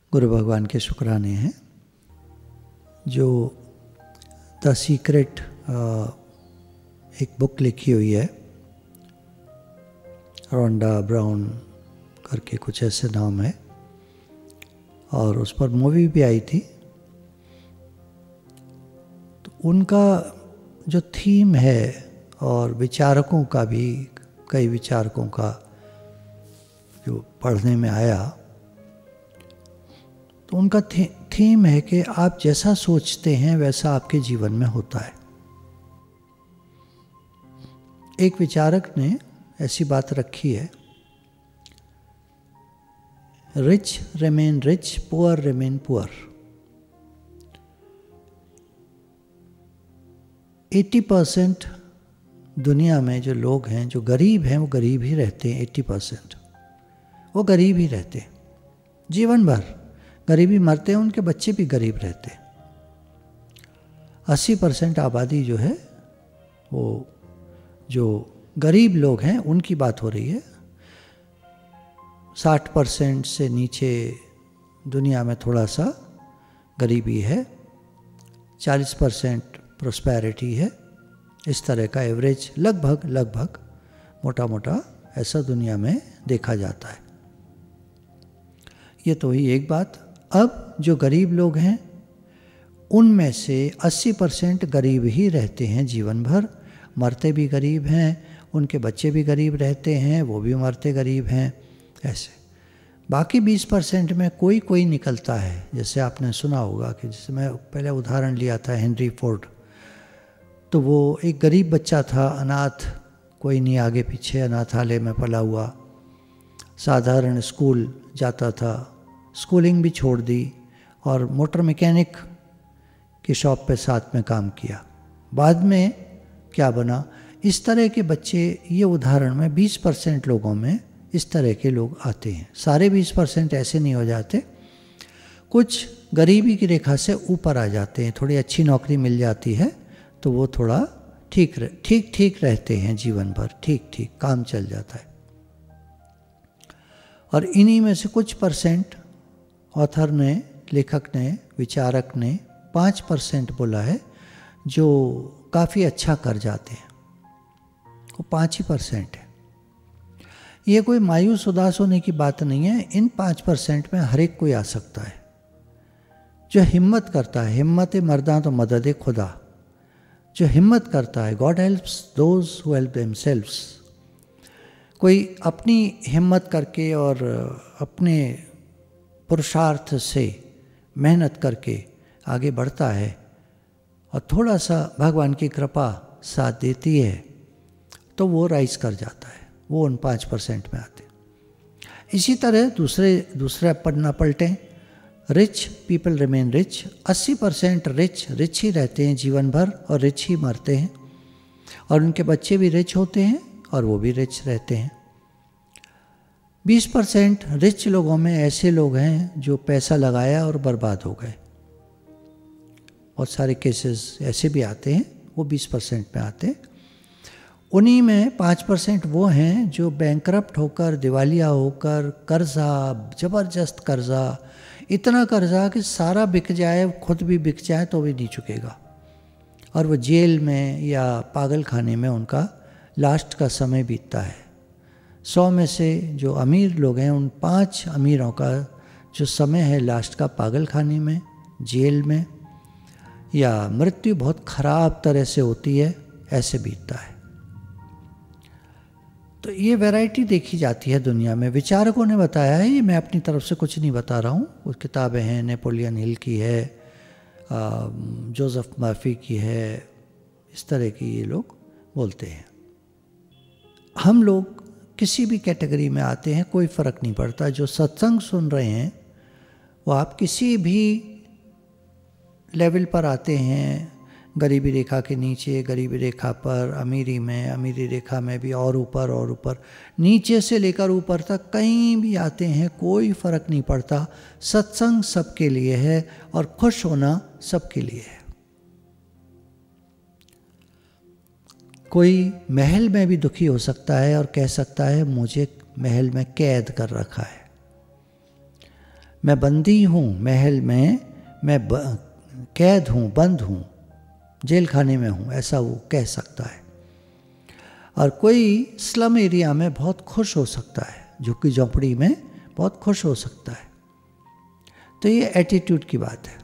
गुरु भगवान के शुक्राने हैं। जो द सीक्रेट एक बुक लिखी हुई है, रोंडा ब्राउन करके कुछ ऐसे नाम है, और उस पर मूवी भी आई थी। तो उनका जो थीम है और विचारकों का भी, कई विचारकों का जो पढ़ने में आया, तो उनका थीम है कि आप जैसा सोचते हैं वैसा आपके जीवन में होता है। एक विचारक ने ऐसी बात रखी है, rich remain rich, poor remain poor. 80% दुनिया में जो लोग हैं, जो गरीब हैं, वो गरीब ही रहते हैं। 80% वो गरीब ही रहते हैं जीवन भर, गरीबी मरते हैं, उनके बच्चे भी गरीब रहते हैं। 80% आबादी जो है, वो जो गरीब लोग हैं उनकी बात हो रही है। 60% से नीचे दुनिया में थोड़ा सा गरीबी है, 40% प्रोस्पेरिटी है। इस तरह का एवरेज लगभग मोटा मोटा ऐसा दुनिया में देखा जाता है। ये तो ही एक बात। अब जो गरीब लोग हैं उनमें से 80% गरीब ही रहते हैं जीवन भर, मरते भी गरीब हैं, उनके बच्चे भी गरीब रहते हैं, वो भी मरते गरीब हैं। ऐसे बाकी 20% में कोई कोई निकलता है। जैसे आपने सुना होगा कि जैसे मैं पहले उदाहरण लिया था हेनरी फोर्ड, तो वो एक गरीब बच्चा था, अनाथ, कोई नहीं आगे पीछे, अनाथालय में पला हुआ, साधारण स्कूल जाता था, स्कूलिंग भी छोड़ दी और मोटर मैकेनिक की शॉप पे साथ में काम किया। बाद में क्या बना, इस तरह के बच्चे, ये उदाहरण में 20% लोगों में इस तरह के लोग आते हैं। सारे 20% ऐसे नहीं हो जाते, कुछ गरीबी की रेखा से ऊपर आ जाते हैं, थोड़ी अच्छी नौकरी मिल जाती है तो वो थोड़ा ठीक रहते हैं जीवन भर, ठीक काम चल जाता है। और इन्हीं में से कुछ परसेंट, ऑथर ने, लेखक ने, विचारक ने 5% बोला है जो काफ़ी अच्छा कर जाते हैं। वो 5% है। ये कोई मायूस उदास होने की बात नहीं है। इन 5% में हर एक कोई आ सकता है जो हिम्मत करता है। हिम्मत मर्दा तो मदद खुदा। जो हिम्मत करता है, God helps those who help themselves. कोई अपनी हिम्मत करके और अपने पुरुषार्थ से मेहनत करके आगे बढ़ता है और थोड़ा सा भगवान की कृपा साथ देती है तो वो राइज कर जाता है, वो उन 5% में आते। इसी तरह दूसरे पन्ना पलटें, rich people remain rich. 80% rich ही रहते हैं जीवन भर और रिच ही मरते हैं, और उनके बच्चे भी रिच होते हैं और वो भी रिच रहते हैं। 20% रिच लोगों में ऐसे लोग हैं जो पैसा लगाया और बर्बाद हो गए। बहुत सारे केसेस ऐसे भी आते हैं, वो 20% में आते हैं। उन्हीं में 5% वो हैं जो बैंकरप्ट होकर, दिवालिया होकर, कर्जा, ज़बरदस्त कर्जा, इतना कर्जा कि सारा बिक जाए, खुद भी बिक जाए तो भी नहीं चुकेगा, और वो जेल में या पागल खाने में उनका लास्ट का समय बीतता है। 100 में से जो अमीर लोग हैं, उन 5 अमीरों का जो समय है लास्ट का पागल खाने में, जेल में, या मृत्यु बहुत ख़राब तरह से होती है, ऐसे बीतता है। तो ये वैरायटी देखी जाती है दुनिया में। विचारकों ने बताया है, ये मैं अपनी तरफ से कुछ नहीं बता रहा हूँ। वो किताबें हैं, नेपोलियन हिल की है, जोसेफ मर्फी की है, इस तरह की ये लोग बोलते हैं। हम लोग किसी भी कैटेगरी में आते हैं, कोई फ़र्क नहीं पड़ता। जो सत्संग सुन रहे हैं वो आप किसी भी लेवल पर आते हैं, गरीबी रेखा के नीचे, गरीबी रेखा पर, अमीरी में, अमीरी रेखा में भी और ऊपर, नीचे से लेकर ऊपर तक कहीं भी आते हैं, कोई फ़र्क नहीं पड़ता। सत्संग सबके लिए है और खुश होना सबके लिए है। कोई महल में भी दुखी हो सकता है और कह सकता है मुझे महल में कैद कर रखा है, मैं बंदी हूँ महल में, मैं कैद हूँ, बंद हूँ, जेल खाने में हूँ, ऐसा वो कह सकता है। और कोई स्लम एरिया में बहुत खुश हो सकता है, झुग्गी झोंपड़ी में बहुत खुश हो सकता है। तो ये एटीट्यूड की बात है।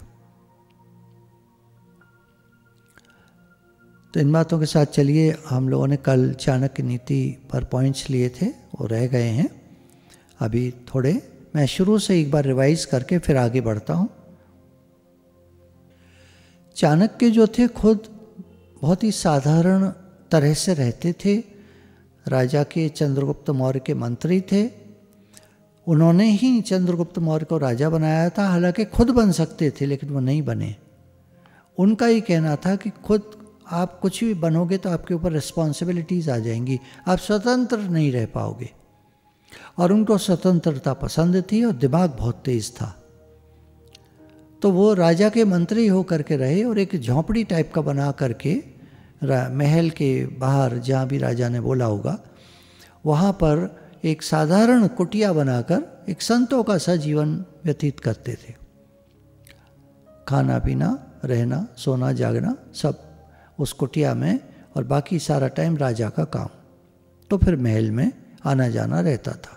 तो इन बातों के साथ चलिए, हम लोगों ने कल चाणक्य नीति पर पॉइंट्स लिए थे, वो रह गए हैं। अभी थोड़े मैं शुरू से एक बार रिवाइज करके फिर आगे बढ़ता हूँ। चाणक्य जो थे खुद बहुत ही साधारण तरह से रहते थे, राजा के चंद्रगुप्त मौर्य के मंत्री थे। उन्होंने ही चंद्रगुप्त मौर्य को राजा बनाया था, हालांकि खुद बन सकते थे लेकिन वो नहीं बने। उनका ही कहना था कि खुद आप कुछ भी बनोगे तो आपके ऊपर रिस्पॉन्सिबिलिटीज़ आ जाएंगी, आप स्वतंत्र नहीं रह पाओगे। और उनको स्वतंत्रता पसंद थी और दिमाग बहुत तेज था। तो वो राजा के मंत्री हो करके रहे और एक झोंपड़ी टाइप का बना करके महल के बाहर, जहाँ भी राजा ने बोला होगा, वहाँ पर एक साधारण कुटिया बनाकर एक संतों का सा जीवन व्यतीत करते थे। खाना पीना, रहना, सोना, जागना सब उस कुटिया में, और बाकी सारा टाइम राजा का काम। तो फिर महल में आना जाना रहता था।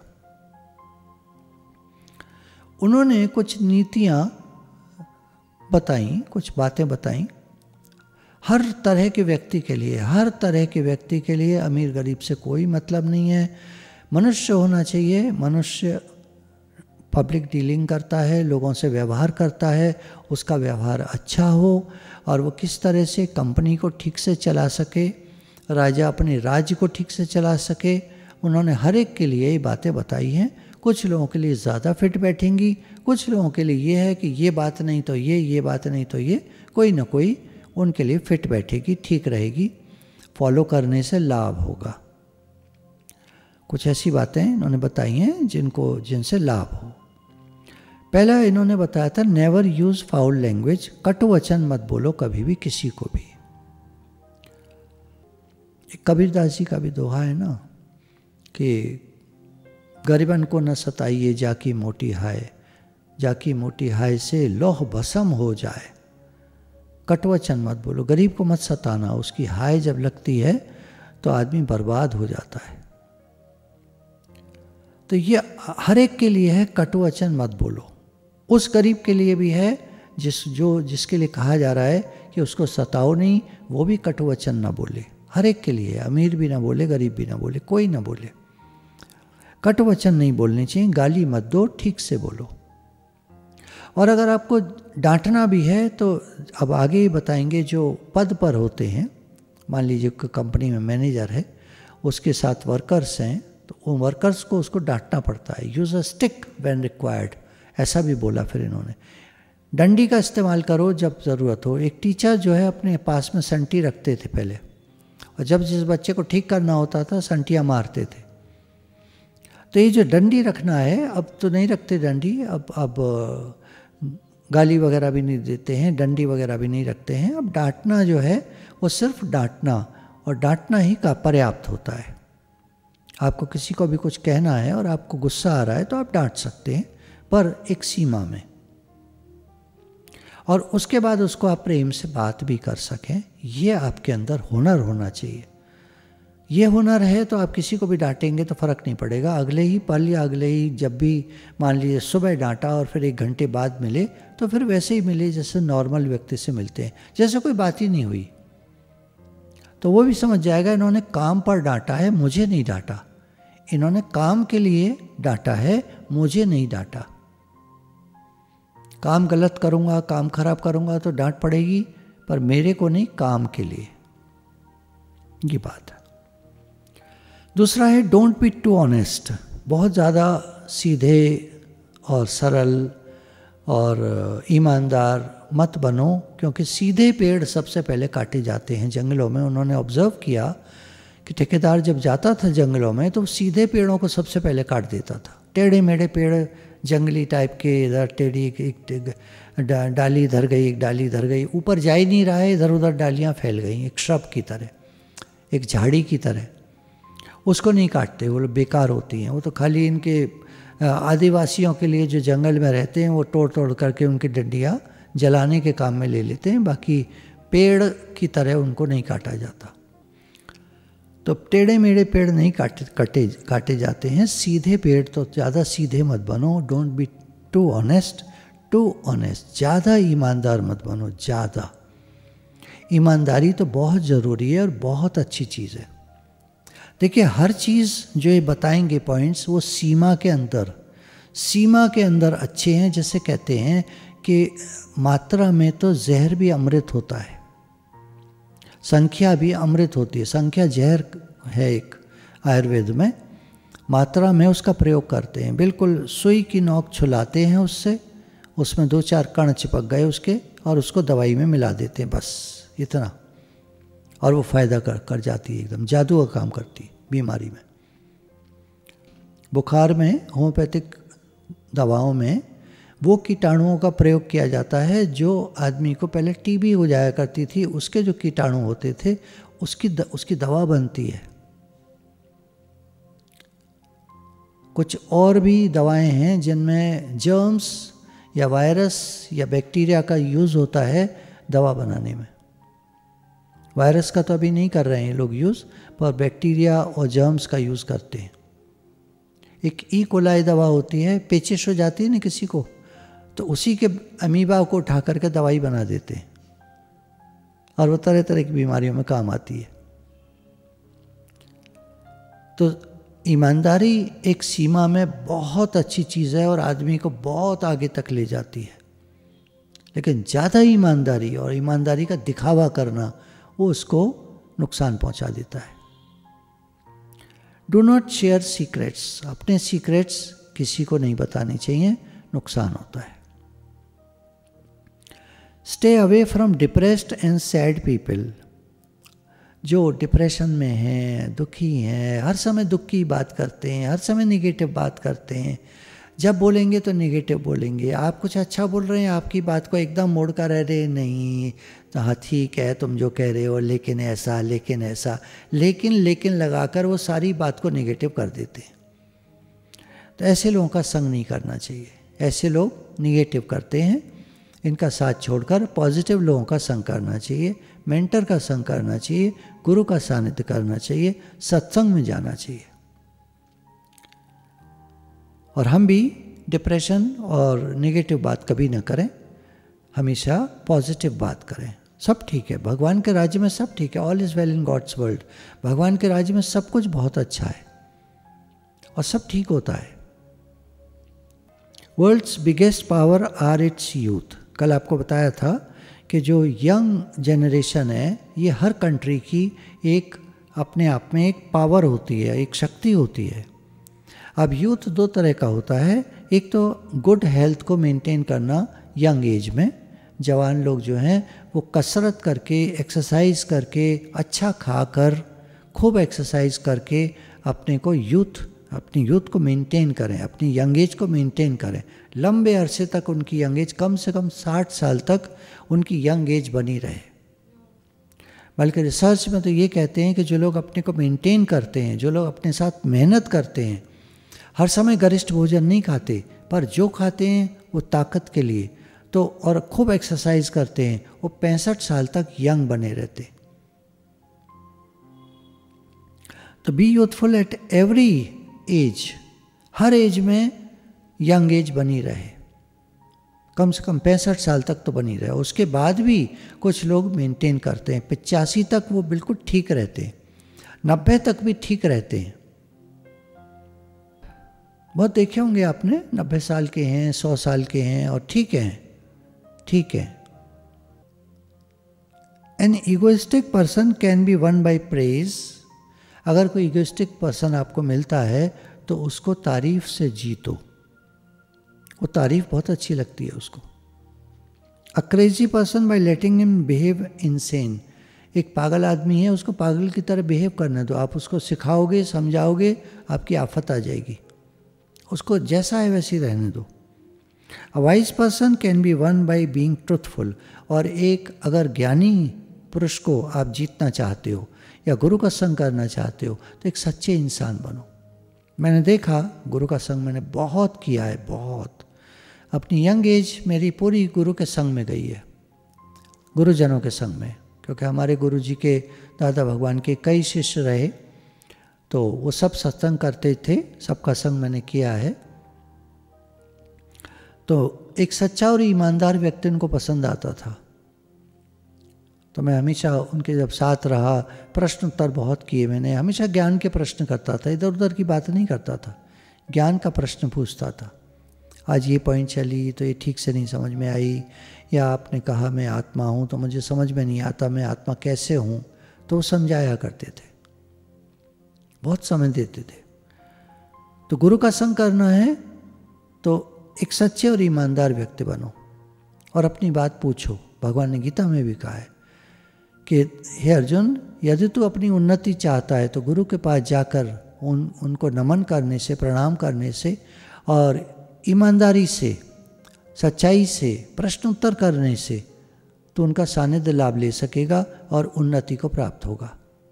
उन्होंने कुछ नीतियाँ बताई, कुछ बातें बताई हर तरह के व्यक्ति के लिए। हर तरह के व्यक्ति के लिए अमीर गरीब से कोई मतलब नहीं है। मनुष्य होना चाहिए, मनुष्य पब्लिक डीलिंग करता है, लोगों से व्यवहार करता है, उसका व्यवहार अच्छा हो और वो किस तरह से कंपनी को ठीक से चला सके, राजा अपने राज्य को ठीक से चला सके। उन्होंने हर एक के लिए ये बातें बताई हैं। कुछ लोगों के लिए ज़्यादा फिट बैठेंगी, कुछ लोगों के लिए ये है कि ये बात नहीं तो ये बात नहीं तो ये, कोई ना कोई उनके लिए फिट बैठेगी, ठीक रहेगी, फॉलो करने से लाभ होगा। कुछ ऐसी बातें इन्होंने बताई हैं जिनसे लाभ हो। पहला इन्होंने बताया था, नेवर यूज फाउल लैंग्वेज, कटु वचन मत बोलो कभी भी किसी को भी। कबीरदास जी का भी दोहा है ना कि गरीबन को न सताइए जाकी मोटी हाय, जाकी मोटी हाय से लोह भस्म हो जाए। कटवचन मत बोलो, गरीब को मत सताना, उसकी हाय जब लगती है तो आदमी बर्बाद हो जाता है। तो ये हर एक के लिए है, कटुवचन मत बोलो। उस गरीब के लिए भी है जिसके लिए कहा जा रहा है कि उसको सताओ नहीं, वो भी कटुवचन ना बोले। हर एक के लिए, अमीर भी ना बोले, गरीब भी ना बोले, कोई ना बोले। कटुवचन नहीं बोलने चाहिए, गाली मत दो, ठीक से बोलो। और अगर आपको डांटना भी है तो अब आगे ही बताएंगे, जो पद पर होते हैं, मान लीजिए कंपनी में मैनेजर है, उसके साथ वर्कर्स हैं, तो उन वर्कर्स को उसको डांटना पड़ता है। Use a stick when required, ऐसा भी बोला फिर इन्होंने। डंडी का इस्तेमाल करो जब ज़रूरत हो। एक टीचर जो है अपने पास में संटी रखते थे पहले, और जब जिस बच्चे को ठीक करना होता था संटियाँ मारते थे। तो ये जो डंडी रखना है, अब तो नहीं रखते डंडी, अब गाली वगैरह भी नहीं देते हैं, डंडी वगैरह भी नहीं रखते हैं। अब डांटना जो है वो सिर्फ डांटना, और डांटना ही का पर्याप्त होता है। आपको किसी को भी कुछ कहना है और आपको गुस्सा आ रहा है तो आप डांट सकते हैं, पर एक सीमा में, और उसके बाद उसको आप प्रेम से बात भी कर सकें। ये आपके अंदर हुनर होना चाहिए। ये हुनर है तो आप किसी को भी डांटेंगे तो फ़र्क नहीं पड़ेगा। अगले ही पल या अगले ही जब भी मान लीजिए सुबह डांटा और फिर 1 घंटे बाद मिले तो फिर वैसे ही मिले जैसे नॉर्मल व्यक्ति से मिलते हैं, जैसे कोई बात ही नहीं हुई। तो वो भी समझ जाएगा इन्होंने काम पर डांटा है, मुझे नहीं डांटा। इन्होंने काम के लिए डांटा है, मुझे नहीं डांटा। काम गलत करूँगा, काम खराब करूँगा तो डांट पड़ेगी, पर मेरे को नहीं, काम के लिए। ये बात है। दूसरा है, डोंट बी टू ऑनेस्ट। बहुत ज़्यादा सीधे और सरल और ईमानदार मत बनो, क्योंकि सीधे पेड़ सबसे पहले काटे जाते हैं जंगलों में। उन्होंने ऑब्जर्व किया कि ठेकेदार जब जाता था जंगलों में तो सीधे पेड़ों को सबसे पहले काट देता था। टेढ़े मेढ़े पेड़ जंगली टाइप के, इधर टेढ़ी एक डाली इधर गई, एक डाली इधर गई, ऊपर जा ही नहीं रहा है, इधर उधर डालियाँ फैल गई, एक श्रब की तरह, एक झाड़ी की तरह। उसको नहीं काटते, वो लोग बेकार होती हैं, वो तो खाली इनके आदिवासियों के लिए जो जंगल में रहते हैं वो तोड़ तोड़ करके उनकी डंडियाँ जलाने के काम में ले लेते हैं, बाकी पेड़ की तरह उनको नहीं काटा जाता। तो टेढ़े मेढ़े पेड़ नहीं काटे जाते हैं, सीधे पेड़। तो ज़्यादा सीधे मत बनो, डोंट बी टू ऑनेस्ट, ज़्यादा ईमानदार मत बनो। ज़्यादा ईमानदारी तो बहुत ज़रूरी है और बहुत अच्छी चीज़ है। देखिए हर चीज़ जो ये बताएंगे पॉइंट्स, वो सीमा के अंदर अच्छे हैं। जैसे कहते हैं कि मात्रा में तो जहर भी अमृत होता है, संख्या भी अमृत होती है। संख्या जहर है एक आयुर्वेद में, मात्रा में उसका प्रयोग करते हैं। बिल्कुल सुई की नोक छुलाते हैं उससे, उसमें 2-4 कण चिपक गए उसके, और उसको दवाई में मिला देते हैं, बस इतना, और वो फ़ायदा कर जाती है, एकदम जादू का काम करती है बीमारी में। बुखार में होम्योपैथिक दवाओं में वो कीटाणुओं का प्रयोग किया जाता है जो आदमी को पहले टीबी हो जाया करती थी, उसके जो कीटाणु होते थे उसकी दवा बनती है। कुछ और भी दवाएं हैं जिनमें जर्म्स या वायरस या बैक्टीरिया का यूज़ होता है दवा बनाने में। वायरस का तो अभी नहीं कर रहे हैं लोग यूज़, पर बैक्टीरिया और जर्म्स का यूज़ करते हैं। एक ई कोलाई दवा होती है, पेचिश हो जाती है ना किसी को, तो उसी के अमीबा को उठा करके दवाई बना देते हैं, और वो तरह तरह की बीमारियों में काम आती है। तो ईमानदारी एक सीमा में बहुत अच्छी चीज़ है और आदमी को बहुत आगे तक ले जाती है, लेकिन ज़्यादा ईमानदारी और ईमानदारी का दिखावा करना वो उसको नुकसान पहुंचा देता है। डू नॉट शेयर सीक्रेट्स, अपने सीक्रेट्स किसी को नहीं बताने चाहिए, नुकसान होता है। Stay away from depressed and sad people, जो डिप्रेशन में हैं, दुखी हैं, हर समय दुख की बात करते हैं, हर समय निगेटिव बात करते हैं। जब बोलेंगे तो निगेटिव बोलेंगे, आप कुछ अच्छा बोल रहे हैं, आपकी बात को एकदम मोड़ कर रह रहे नहीं, तो हाँ ठीक है तुम जो कह रहे हो, लेकिन ऐसा, लेकिन लगाकर वो सारी बात को निगेटिव कर देते हैं। तो ऐसे लोगों का संग नहीं करना चाहिए। ऐसे लोग निगेटिव करते हैं, इनका साथ छोड़कर पॉजिटिव लोगों का संग करना चाहिए, मेंटर का संग करना चाहिए, गुरु का सानिध्य करना चाहिए, सत्संग में जाना चाहिए। और हम भी डिप्रेशन और नेगेटिव बात कभी ना करें, हमेशा पॉजिटिव बात करें। सब ठीक है, भगवान के राज्य में सब ठीक है, all is well in God's world. भगवान के राज्य में सब कुछ बहुत अच्छा है और सब ठीक होता है। World's biggest power are its youth. कल आपको बताया था कि जो यंग जनरेशन है, ये हर कंट्री की एक अपने आप में एक पावर होती है, एक शक्ति होती है। अब यूथ 2 तरह का होता है, एक तो गुड हेल्थ को मेंटेन करना यंग एज में, जवान लोग जो हैं वो कसरत करके, एक्सरसाइज करके, अच्छा खाकर, खूब एक्सरसाइज करके अपनी यूथ को मेंटेन करें, अपनी यंग एज को मेंटेन करें। लंबे अरसे तक उनकी यंग एज, कम से कम 60 साल तक उनकी यंग एज बनी रहे। बल्कि रिसर्च में तो ये कहते हैं कि जो लोग अपने को मेंटेन करते हैं, जो लोग अपने साथ मेहनत करते हैं, हर समय गरिष्ठ भोजन नहीं खाते, पर जो खाते हैं वो ताकत के लिए, तो और खूब एक्सरसाइज करते हैं, वो 65 साल तक यंग बने रहते। तो be youthful at every age, हर एज में यंग एज बनी रहे, कम से कम 65 साल तक तो बनी रहे। उसके बाद भी कुछ लोग मेंटेन करते हैं, 85 तक वो बिल्कुल ठीक रहते हैं, 90 तक भी ठीक रहते हैं। बहुत देखे होंगे आपने, 90 साल के हैं, 100 साल के हैं और ठीक है। An egoistic person can be won by praise. अगर कोई ईगोइस्टिक पर्सन आपको मिलता है तो उसको तारीफ से जीतो, वो तारीफ बहुत अच्छी लगती है उसको। A crazy person by letting him behave insane. एक पागल आदमी है, उसको पागल की तरह बिहेव करने दो, आप उसको सिखाओगे, समझाओगे, आपकी आफत आ जाएगी। उसको जैसा है वैसे ही रहने दो। A wise person can be won by being truthful. और एक अगर ज्ञानी पुरुष को आप जीतना चाहते हो या गुरु का संग करना चाहते हो तो एक सच्चे इंसान बनो। मैंने देखा गुरु का संग मैंने बहुत किया है, बहुत। अपनी यंग एज मेरी पूरी गुरु के संग में गई है, गुरुजनों के संग में, क्योंकि हमारे गुरु जी के दादा भगवान के कई शिष्य रहे, तो वो सब सत्संग करते थे, सबका संग मैंने किया है। तो एक सच्चा और ईमानदार व्यक्ति उनको पसंद आता था, तो मैं हमेशा उनके जब साथ रहा, प्रश्न उत्तर बहुत किए मैंने, हमेशा ज्ञान के प्रश्न करता था, इधर उधर की बात नहीं करता था, ज्ञान का प्रश्न पूछता था। आज ये पॉइंट चली तो ये ठीक से नहीं समझ में आई, या आपने कहा मैं आत्मा हूँ तो मुझे समझ में नहीं आता मैं आत्मा कैसे हूँ, तो वो समझाया करते थे, बहुत समय देते थे। तो गुरु का संग करना है तो एक सच्चे और ईमानदार व्यक्ति बनो और अपनी बात पूछो। भगवान ने गीता में भी कहा है कि हे अर्जुन, यदि तू अपनी उन्नति चाहता है तो गुरु के पास जाकर उनको नमन करने से, प्रणाम करने से और ईमानदारी से, सच्चाई से प्रश्न उत्तर करने से तो उनका सानिध्य लाभ ले सकेगा और उन्नति को प्राप्त होगा।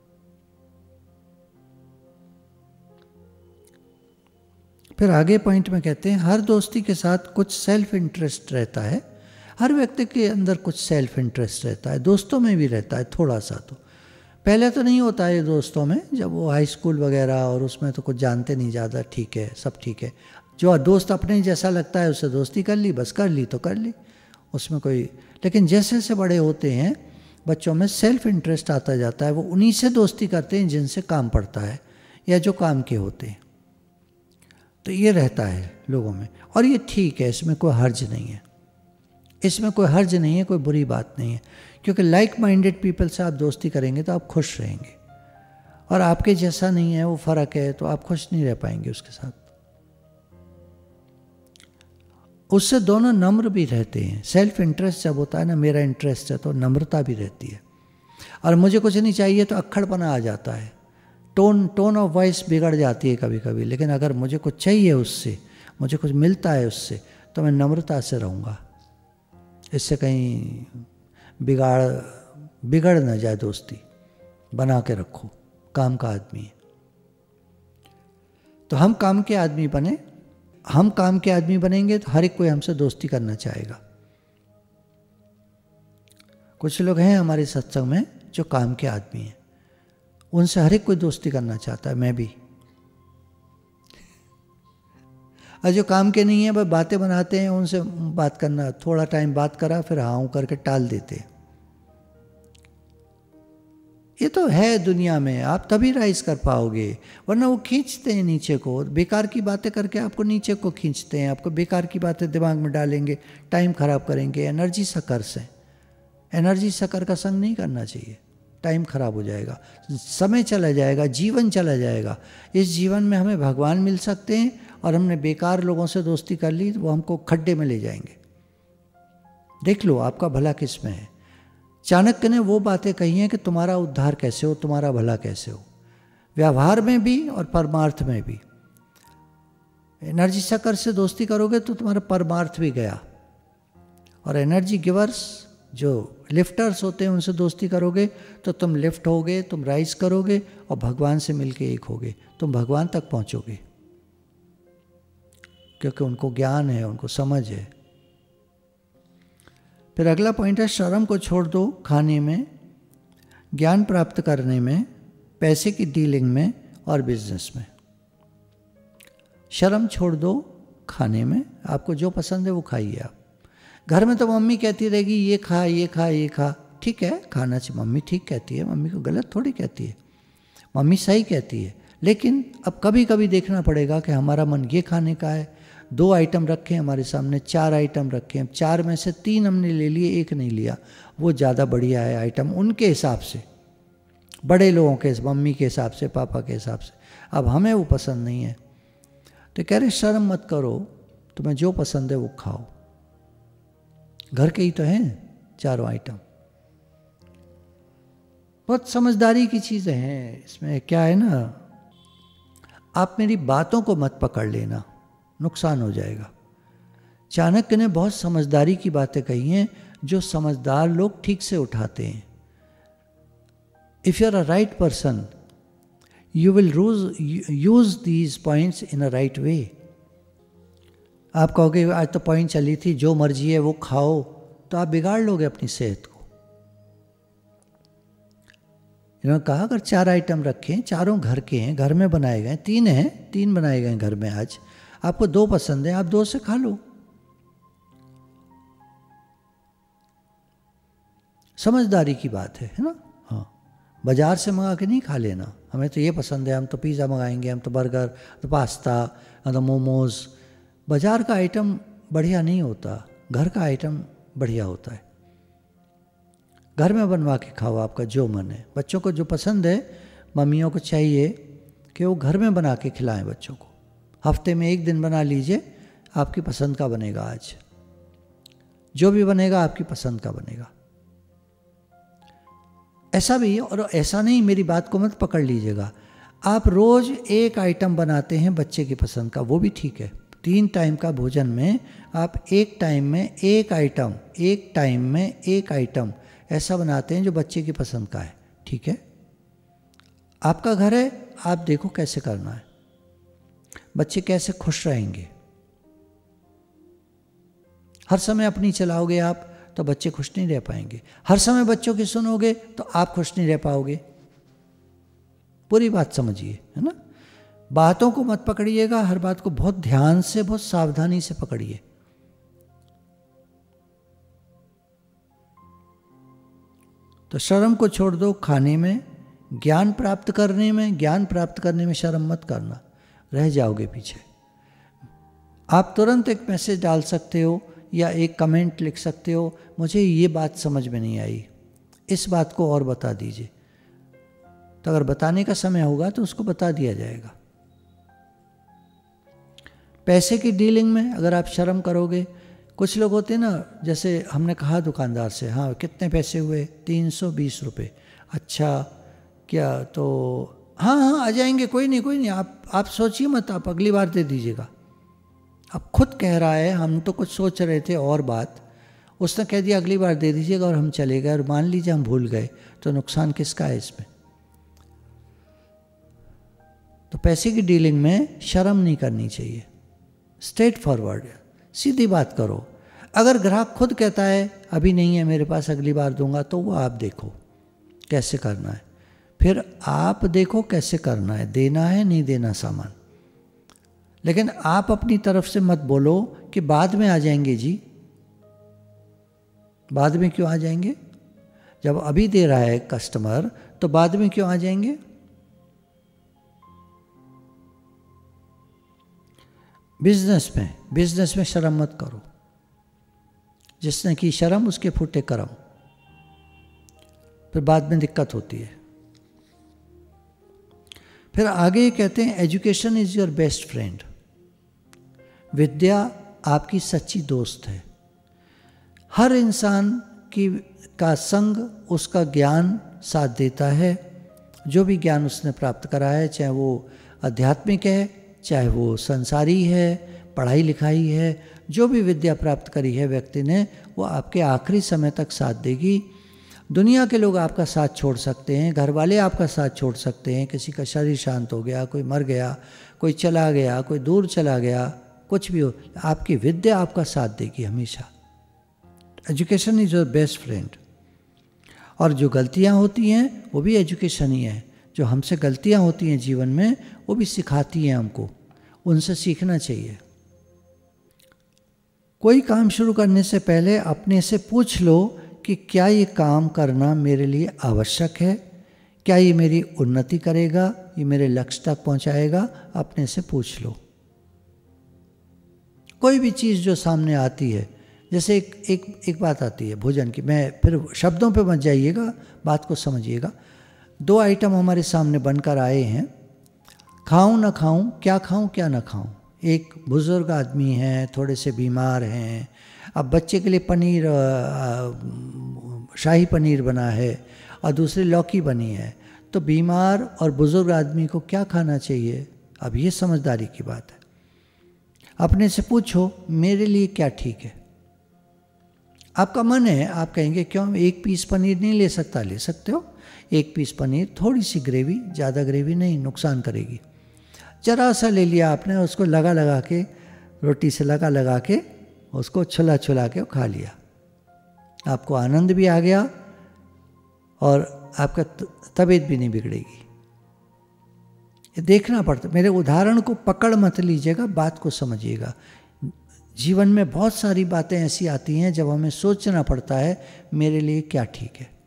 फिर आगे पॉइंट में कहते हैं, हर दोस्ती के साथ कुछ सेल्फ इंटरेस्ट रहता है। हर व्यक्ति के अंदर कुछ सेल्फ इंटरेस्ट रहता है, दोस्तों में भी रहता है थोड़ा सा। तो पहले तो नहीं होता है दोस्तों में, जब वो हाई स्कूल वगैरह और उसमें तो कुछ जानते नहीं ज़्यादा, ठीक है, सब ठीक है, जो दोस्त अपने जैसा लगता है उससे दोस्ती कर ली, बस कर ली तो कर ली, उसमें कोई। लेकिन जैसे जैसे बड़े होते हैं बच्चों में सेल्फ इंटरेस्ट आता जाता है, वो उन्हीं से दोस्ती करते हैं जिनसे काम पड़ता है या जो काम के होते हैं। तो ये रहता है लोगों में, और ये ठीक है, इसमें कोई हर्ज नहीं है, इसमें कोई हर्ज नहीं है, कोई बुरी बात नहीं है, क्योंकि लाइक माइंडेड पीपल से आप दोस्ती करेंगे तो आप खुश रहेंगे, और आपके जैसा नहीं है, वो फ़र्क है, तो आप खुश नहीं रह पाएंगे उसके साथ। उससे दोनों नम्र भी रहते हैं। सेल्फ इंटरेस्ट जब होता है ना, मेरा इंटरेस्ट है, तो नम्रता भी रहती है। और मुझे कुछ नहीं चाहिए तो अक्खड़पना आ जाता है, टोन ऑफ वॉइस बिगड़ जाती है कभी कभी। लेकिन अगर मुझे कुछ चाहिए उससे, मुझे कुछ मिलता है उससे, तो मैं नम्रता से रहूँगा, इससे कहीं बिगड़ ना जाए दोस्ती, बना के रखो, काम का आदमी है। तो हम काम के आदमी बने, हम काम के आदमी बनेंगे तो हर एक कोई हमसे दोस्ती करना चाहेगा। कुछ लोग हैं हमारे सत्संग में जो काम के आदमी हैं, उनसे हर एक कोई दोस्ती करना चाहता है, मैं भी। और जो काम के नहीं है बस बातें बनाते हैं, उनसे बात करना, थोड़ा टाइम बात करा फिर हाँ करके टाल देते हैं। ये तो है दुनिया में, आप तभी राइज कर पाओगे, वरना वो खींचते हैं नीचे को, बेकार की बातें करके आपको नीचे को खींचते हैं, आपको बेकार की बातें दिमाग में डालेंगे, टाइम खराब करेंगे। एनर्जी सकर से, एनर्जी सकर का संग नहीं करना चाहिए, टाइम खराब हो जाएगा, समय चला जाएगा, जीवन चला जाएगा। इस जीवन में हमें भगवान मिल सकते हैं, और हमने बेकार लोगों से दोस्ती कर ली तो वो हमको खड्डे में ले जाएंगे। देख लो आपका भला किस में है। चाणक्य ने वो बातें कही हैं कि तुम्हारा उद्धार कैसे हो, तुम्हारा भला कैसे हो, व्यवहार में भी और परमार्थ में भी। एनर्जी सकर से दोस्ती करोगे तो तुम्हारा परमार्थ भी गया, और एनर्जी गिवर्स जो लिफ्टर्स होते हैं उनसे दोस्ती करोगे तो तुम लिफ्ट होगे, तुम राइज करोगे और भगवान से मिलके एक होगे, तुम भगवान तक पहुंचोगे, क्योंकि उनको ज्ञान है, उनको समझ है। फिर अगला पॉइंट है, शर्म को छोड़ दो खाने में, ज्ञान प्राप्त करने में, पैसे की डीलिंग में और बिजनेस में। शर्म छोड़ दो खाने में, आपको जो पसंद है वो खाइए आप। घर में तो मम्मी कहती रहेगी ये खा ये खा ये खा, ठीक है खाना चाहिए, मम्मी ठीक कहती है, मम्मी को गलत थोड़ी कहती है, मम्मी सही कहती है। लेकिन अब कभी कभी देखना पड़ेगा कि हमारा मन ये खाने का है, 2 आइटम रखे हमारे सामने, 4 आइटम रखे हैं, 4 में से 3 हमने ले लिए, 1 नहीं लिया, वो ज़्यादा बढ़िया है आइटम उनके हिसाब से, बड़े लोगों के, मम्मी के हिसाब से, पापा के हिसाब से। अब हमें वो पसंद नहीं है, तो कह रहे शर्म मत करो, तुम्हें जो पसंद है वो खाओ, घर के ही तो हैं 4 आइटम। बहुत समझदारी की चीज़ें हैं इसमें। क्या है ना, आप मेरी बातों को मत पकड़ लेना, नुकसान हो जाएगा। चाणक्य ने बहुत समझदारी की बातें कही हैं जो समझदार लोग ठीक से उठाते हैं। If you are a right person, you will use these points in a right way. आप कहोगे आज तो पॉइंट चली थी, जो मर्जी है वो खाओ, तो आप बिगाड़ लोगे अपनी सेहत को। इन्होंने कहा अगर 4 आइटम रखें, चारों घर के हैं, घर में बनाए गए, 3 हैं, 3 बनाए गए घर में, आज आपको 2 पसंद है, आप 2 से खा लो। समझदारी की बात है ना। हाँ, बाजार से मंगा के नहीं खा लेना, हमें तो ये पसंद है, हम तो पिज़्ज़ा मंगाएंगे, हम तो बर्गर, तो पास्ता, हम तो मोमोज। बाजार का आइटम बढ़िया नहीं होता, घर का आइटम बढ़िया होता है। घर में बनवा के खाओ, आपका जो मन है। बच्चों को जो पसंद है, मम्मियों को चाहिए कि वो घर में बना के खिलाएं बच्चों को। हफ्ते में 1 दिन बना लीजिए, आपकी पसंद का बनेगा। आज जो भी बनेगा आपकी पसंद का बनेगा। ऐसा भी, और ऐसा नहीं, मेरी बात को मत पकड़ लीजिएगा, आप रोज़ 1 आइटम बनाते हैं बच्चे की पसंद का, वो भी ठीक है। 3 टाइम का भोजन में आप एक टाइम में 1 आइटम, एक टाइम में 1 आइटम ऐसा बनाते हैं जो बच्चे की पसंद का है, ठीक है। आपका घर है, आप देखो कैसे करना है, बच्चे कैसे खुश रहेंगे। हर समय अपनी चलाओगे आप तो बच्चे खुश नहीं रह पाएंगे। हर समय बच्चों की सुनोगे तो आप खुश नहीं रह पाओगे। पूरी बात समझिए, है ना। बातों को मत पकड़िएगा, हर बात को बहुत ध्यान से, बहुत सावधानी से पकड़िए। तो शर्म को छोड़ दो खाने में, ज्ञान प्राप्त करने में। ज्ञान प्राप्त करने में शर्म मत करना, रह जाओगे पीछे। आप तुरंत एक मैसेज डाल सकते हो या एक कमेंट लिख सकते हो, मुझे ये बात समझ में नहीं आई, इस बात को और बता दीजिए। तो अगर बताने का समय होगा तो उसको बता दिया जाएगा। पैसे की डीलिंग में अगर आप शर्म करोगे, कुछ लोग होते हैं ना, जैसे हमने कहा दुकानदार से, हाँ कितने पैसे हुए, 320 रुपये। अच्छा क्या, तो हाँ हाँ आ जाएंगे, कोई नहीं, आप सोचिए मत, आप अगली बार दे दीजिएगा। अब खुद कह रहा है, हम तो कुछ सोच रहे थे और बात, उसने कह दिया अगली बार दे दीजिएगा, और हम चले गए, और मान लीजिए हम भूल गए, तो नुकसान किसका है इसमें। तो पैसे की डीलिंग में शर्म नहीं करनी चाहिए, स्ट्रेट फॉरवर्ड, सीधी बात करो। अगर ग्राहक खुद कहता है अभी नहीं है मेरे पास, अगली बार दूंगा, तो वो आप देखो कैसे करना है, फिर आप देखो कैसे करना है, देना है नहीं देना सामान। लेकिन आप अपनी तरफ से मत बोलो कि बाद में आ जाएंगे जी। बाद में क्यों आ जाएंगे, जब अभी दे रहा है कस्टमर, तो बाद में क्यों आ जाएंगे। बिजनेस में शर्म मत करो, जिसने की शर्म उसके फूटे कर्म, फिर बाद में दिक्कत होती है। फिर आगे कहते हैं education is your best friend. विद्या आपकी सच्ची दोस्त है। हर इंसान का संग उसका ज्ञान साथ देता है। जो भी ज्ञान उसने प्राप्त करा है, चाहे वो आध्यात्मिक है, चाहे वो संसारी है, पढ़ाई लिखाई है, जो भी विद्या प्राप्त करी है व्यक्ति ने, वो आपके आखिरी समय तक साथ देगी। दुनिया के लोग आपका साथ छोड़ सकते हैं, घर वाले आपका साथ छोड़ सकते हैं, किसी का शरीर शांत हो गया, कोई मर गया, कोई चला गया, कोई दूर चला गया, कुछ भी हो, आपकी विद्या आपका साथ देगी हमेशा। Education is your best friend. और जो गलतियां होती हैं वो भी एजुकेशन ही है। जो हमसे गलतियां होती हैं जीवन में, वो भी सिखाती हैं हमको, उनसे सीखना चाहिए। कोई काम शुरू करने से पहले अपने से पूछ लो कि क्या ये काम करना मेरे लिए आवश्यक है, क्या ये मेरी उन्नति करेगा, ये मेरे लक्ष्य तक पहुंचाएगा। अपने से पूछ लो। कोई भी चीज़ जो सामने आती है, जैसे एक बात आती है भोजन की, मैं फिर शब्दों पे मत जाइएगा, बात को समझिएगा। 2 आइटम हमारे सामने बनकर आए हैं, खाऊं ना खाऊं, क्या खाऊं क्या ना खाऊं। एक बुज़ुर्ग आदमी है, थोड़े से बीमार हैं, अब बच्चे के लिए पनीर, शाही पनीर बना है, और दूसरी लौकी बनी है। तो बीमार और बुज़ुर्ग आदमी को क्या खाना चाहिए, अब ये समझदारी की बात है। अपने से पूछो मेरे लिए क्या ठीक है। आपका मन है, आप कहेंगे क्यों एक पीस पनीर नहीं ले सकता, ले सकते हो। एक पीस पनीर, थोड़ी सी ग्रेवी, ज़्यादा ग्रेवी नहीं, नुकसान करेगी। जरा सा ले लिया आपने, उसको लगा के, रोटी से लगा के उसको छुला के खा लिया, आपको आनंद भी आ गया और आपका तबीयत भी नहीं बिगड़ेगी। ये देखना पड़ता। मेरे उदाहरण को पकड़ मत लीजिएगा, बात को समझिएगा। जीवन में बहुत सारी बातें ऐसी आती हैं जब हमें सोचना पड़ता है मेरे लिए क्या ठीक है,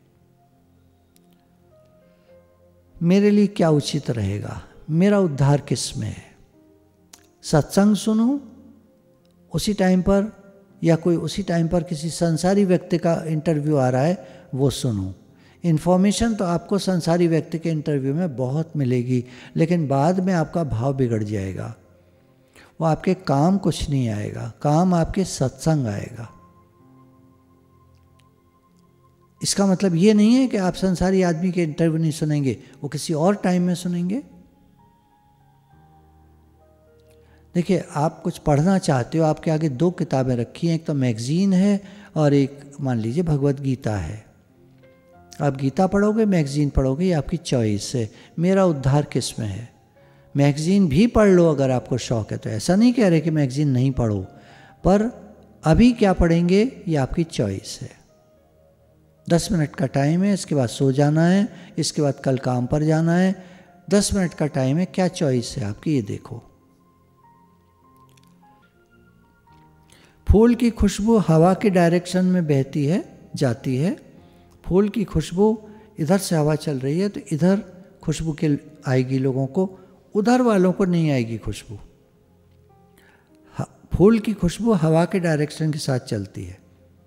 मेरे लिए क्या उचित रहेगा, मेरा उद्धार किस में है। सत्संग सुनूं उसी टाइम पर, या कोई उसी टाइम पर किसी संसारी व्यक्ति का इंटरव्यू आ रहा है वो सुनूं। इन्फॉर्मेशन तो आपको संसारी व्यक्ति के इंटरव्यू में बहुत मिलेगी, लेकिन बाद में आपका भाव बिगड़ जाएगा। वो आपके काम कुछ नहीं आएगा, काम आपके सत्संग आएगा। इसका मतलब ये नहीं है कि आप संसारी आदमी के इंटरव्यू नहीं सुनेंगे, वो किसी और टाइम में सुनेंगे। देखिए, आप कुछ पढ़ना चाहते हो, आपके आगे दो किताबें रखी हैं, एक तो मैगजीन है और एक मान लीजिए भगवत गीता है। आप गीता पढ़ोगे, मैगजीन पढ़ोगे, ये आपकी चॉइस है। मेरा उद्धार किस में है। मैगजीन भी पढ़ लो अगर आपको शौक है तो, ऐसा नहीं कह रहे कि मैगजीन नहीं पढ़ो, पर अभी क्या पढ़ेंगे ये आपकी चॉइस है। 10 मिनट का टाइम है, इसके बाद सो जाना है, इसके बाद कल काम पर जाना है। 10 मिनट का टाइम है, क्या चॉइस है आपकी, ये देखो। फूल की खुशबू हवा के डायरेक्शन में बहती है, जाती है। फूल की खुशबू, इधर से हवा चल रही है तो इधर खुशबू के आएगी लोगों को, उधर वालों को नहीं आएगी खुशबू। फूल की खुशबू हवा के डायरेक्शन के साथ चलती है।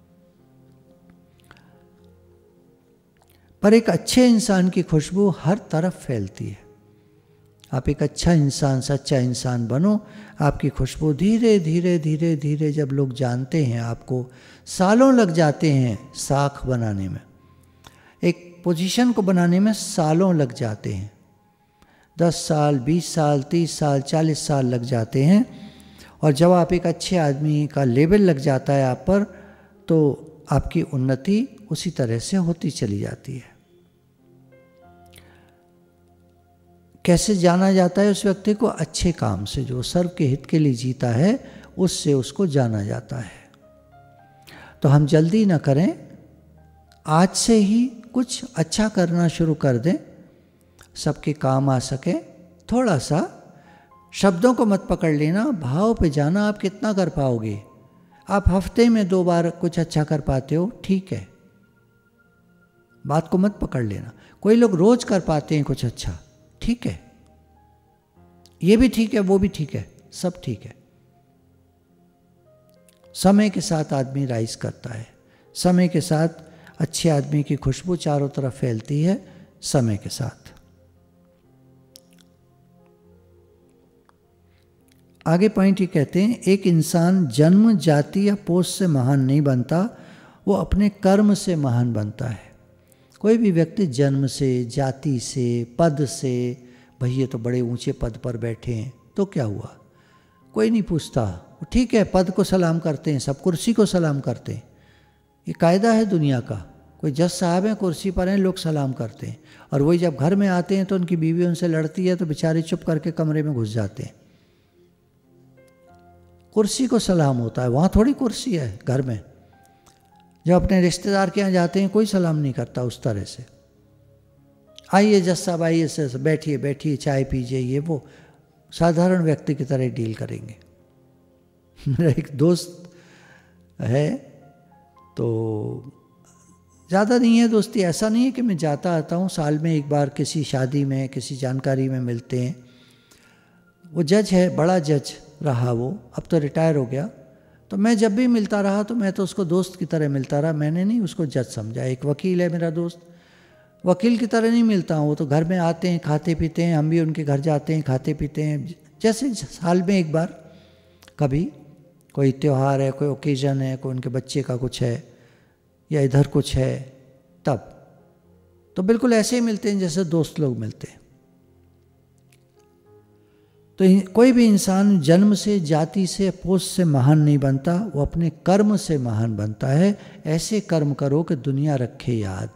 पर एक अच्छे इंसान की खुशबू हर तरफ फैलती है। आप एक अच्छा इंसान, सच्चा इंसान बनो, आपकी खुशबू धीरे धीरे धीरे धीरे, जब लोग जानते हैं आपको, सालों लग जाते हैं साख बनाने में, एक पोजीशन को बनाने में सालों लग जाते हैं। 10 साल, 20 साल, 30 साल, 40 साल लग जाते हैं। और जब आप एक अच्छे आदमी का लेवल लग जाता है आप पर, तो आपकी उन्नति उसी तरह से होती चली जाती है। कैसे जाना जाता है उस व्यक्ति को? अच्छे काम से, जो सर्व के हित के लिए जीता है, उससे उसको जाना जाता है। तो हम जल्दी ना करें, आज से ही कुछ अच्छा करना शुरू कर दें, सबके काम आ सके। थोड़ा सा शब्दों को मत पकड़ लेना, भाव पे जाना। आप कितना कर पाओगे? आप हफ्ते में 2 बार कुछ अच्छा कर पाते हो, ठीक है, बात को मत पकड़ लेना। कोई लोग रोज कर पाते हैं कुछ अच्छा, ठीक है, ये भी ठीक है, वो भी ठीक है, सब ठीक है। समय के साथ आदमी राइज करता है, समय के साथ अच्छे आदमी की खुशबू चारों तरफ फैलती है, समय के साथ। आगे पॉइंट ये कहते हैं, एक इंसान जन्म, जाति या पोस्ट से महान नहीं बनता, वो अपने कर्म से महान बनता है। कोई भी व्यक्ति जन्म से, जाति से, पद से, भाई ये तो बड़े ऊंचे पद पर बैठे हैं तो क्या हुआ, कोई नहीं पूछता, ठीक है, पद को सलाम करते हैं सब, कुर्सी को सलाम करते हैं, ये कायदा है दुनिया का। कोई जज साहब हैं, कुर्सी पर हैं, लोग सलाम करते हैं। और वही जब घर में आते हैं तो उनकी बीवी उनसे लड़ती है तो बेचारे चुप करके कमरे में घुस जाते हैं। कुर्सी को सलाम होता है, वहाँ थोड़ी कुर्सी है घर में। जब अपने रिश्तेदार के यहाँ जाते हैं कोई सलाम नहीं करता उस तरह से, आइए जज साहब, आइए सर, बैठिए बैठिए, चाय पीजिए, ये वो साधारण व्यक्ति की तरह डील करेंगे। मेरा एक दोस्त है, तो ज़्यादा नहीं है दोस्ती, ऐसा नहीं है कि मैं जाता आता हूँ, साल में एक बार किसी शादी में, किसी जानकारी में मिलते हैं। वो जज है, बड़ा जज रहा वो, अब तो रिटायर हो गया। तो मैं जब भी मिलता रहा तो मैं तो उसको दोस्त की तरह मिलता रहा, मैंने नहीं उसको जज समझा। एक वकील है मेरा दोस्त, वकील की तरह नहीं मिलता हूँ। वो तो घर में आते हैं, खाते पीते हैं, हम भी उनके घर जाते हैं, खाते पीते हैं। जैसे साल में एक बार कभी कोई त्यौहार है, कोई ओकेजन है, कोई उनके बच्चे का कुछ है या इधर कुछ है, तब तो बिल्कुल ऐसे ही मिलते हैं जैसे दोस्त लोग मिलते हैं। तो कोई भी इंसान जन्म से, जाति से, पोस्ट से महान नहीं बनता, वो अपने कर्म से महान बनता है। ऐसे कर्म करो कि दुनिया रखे याद।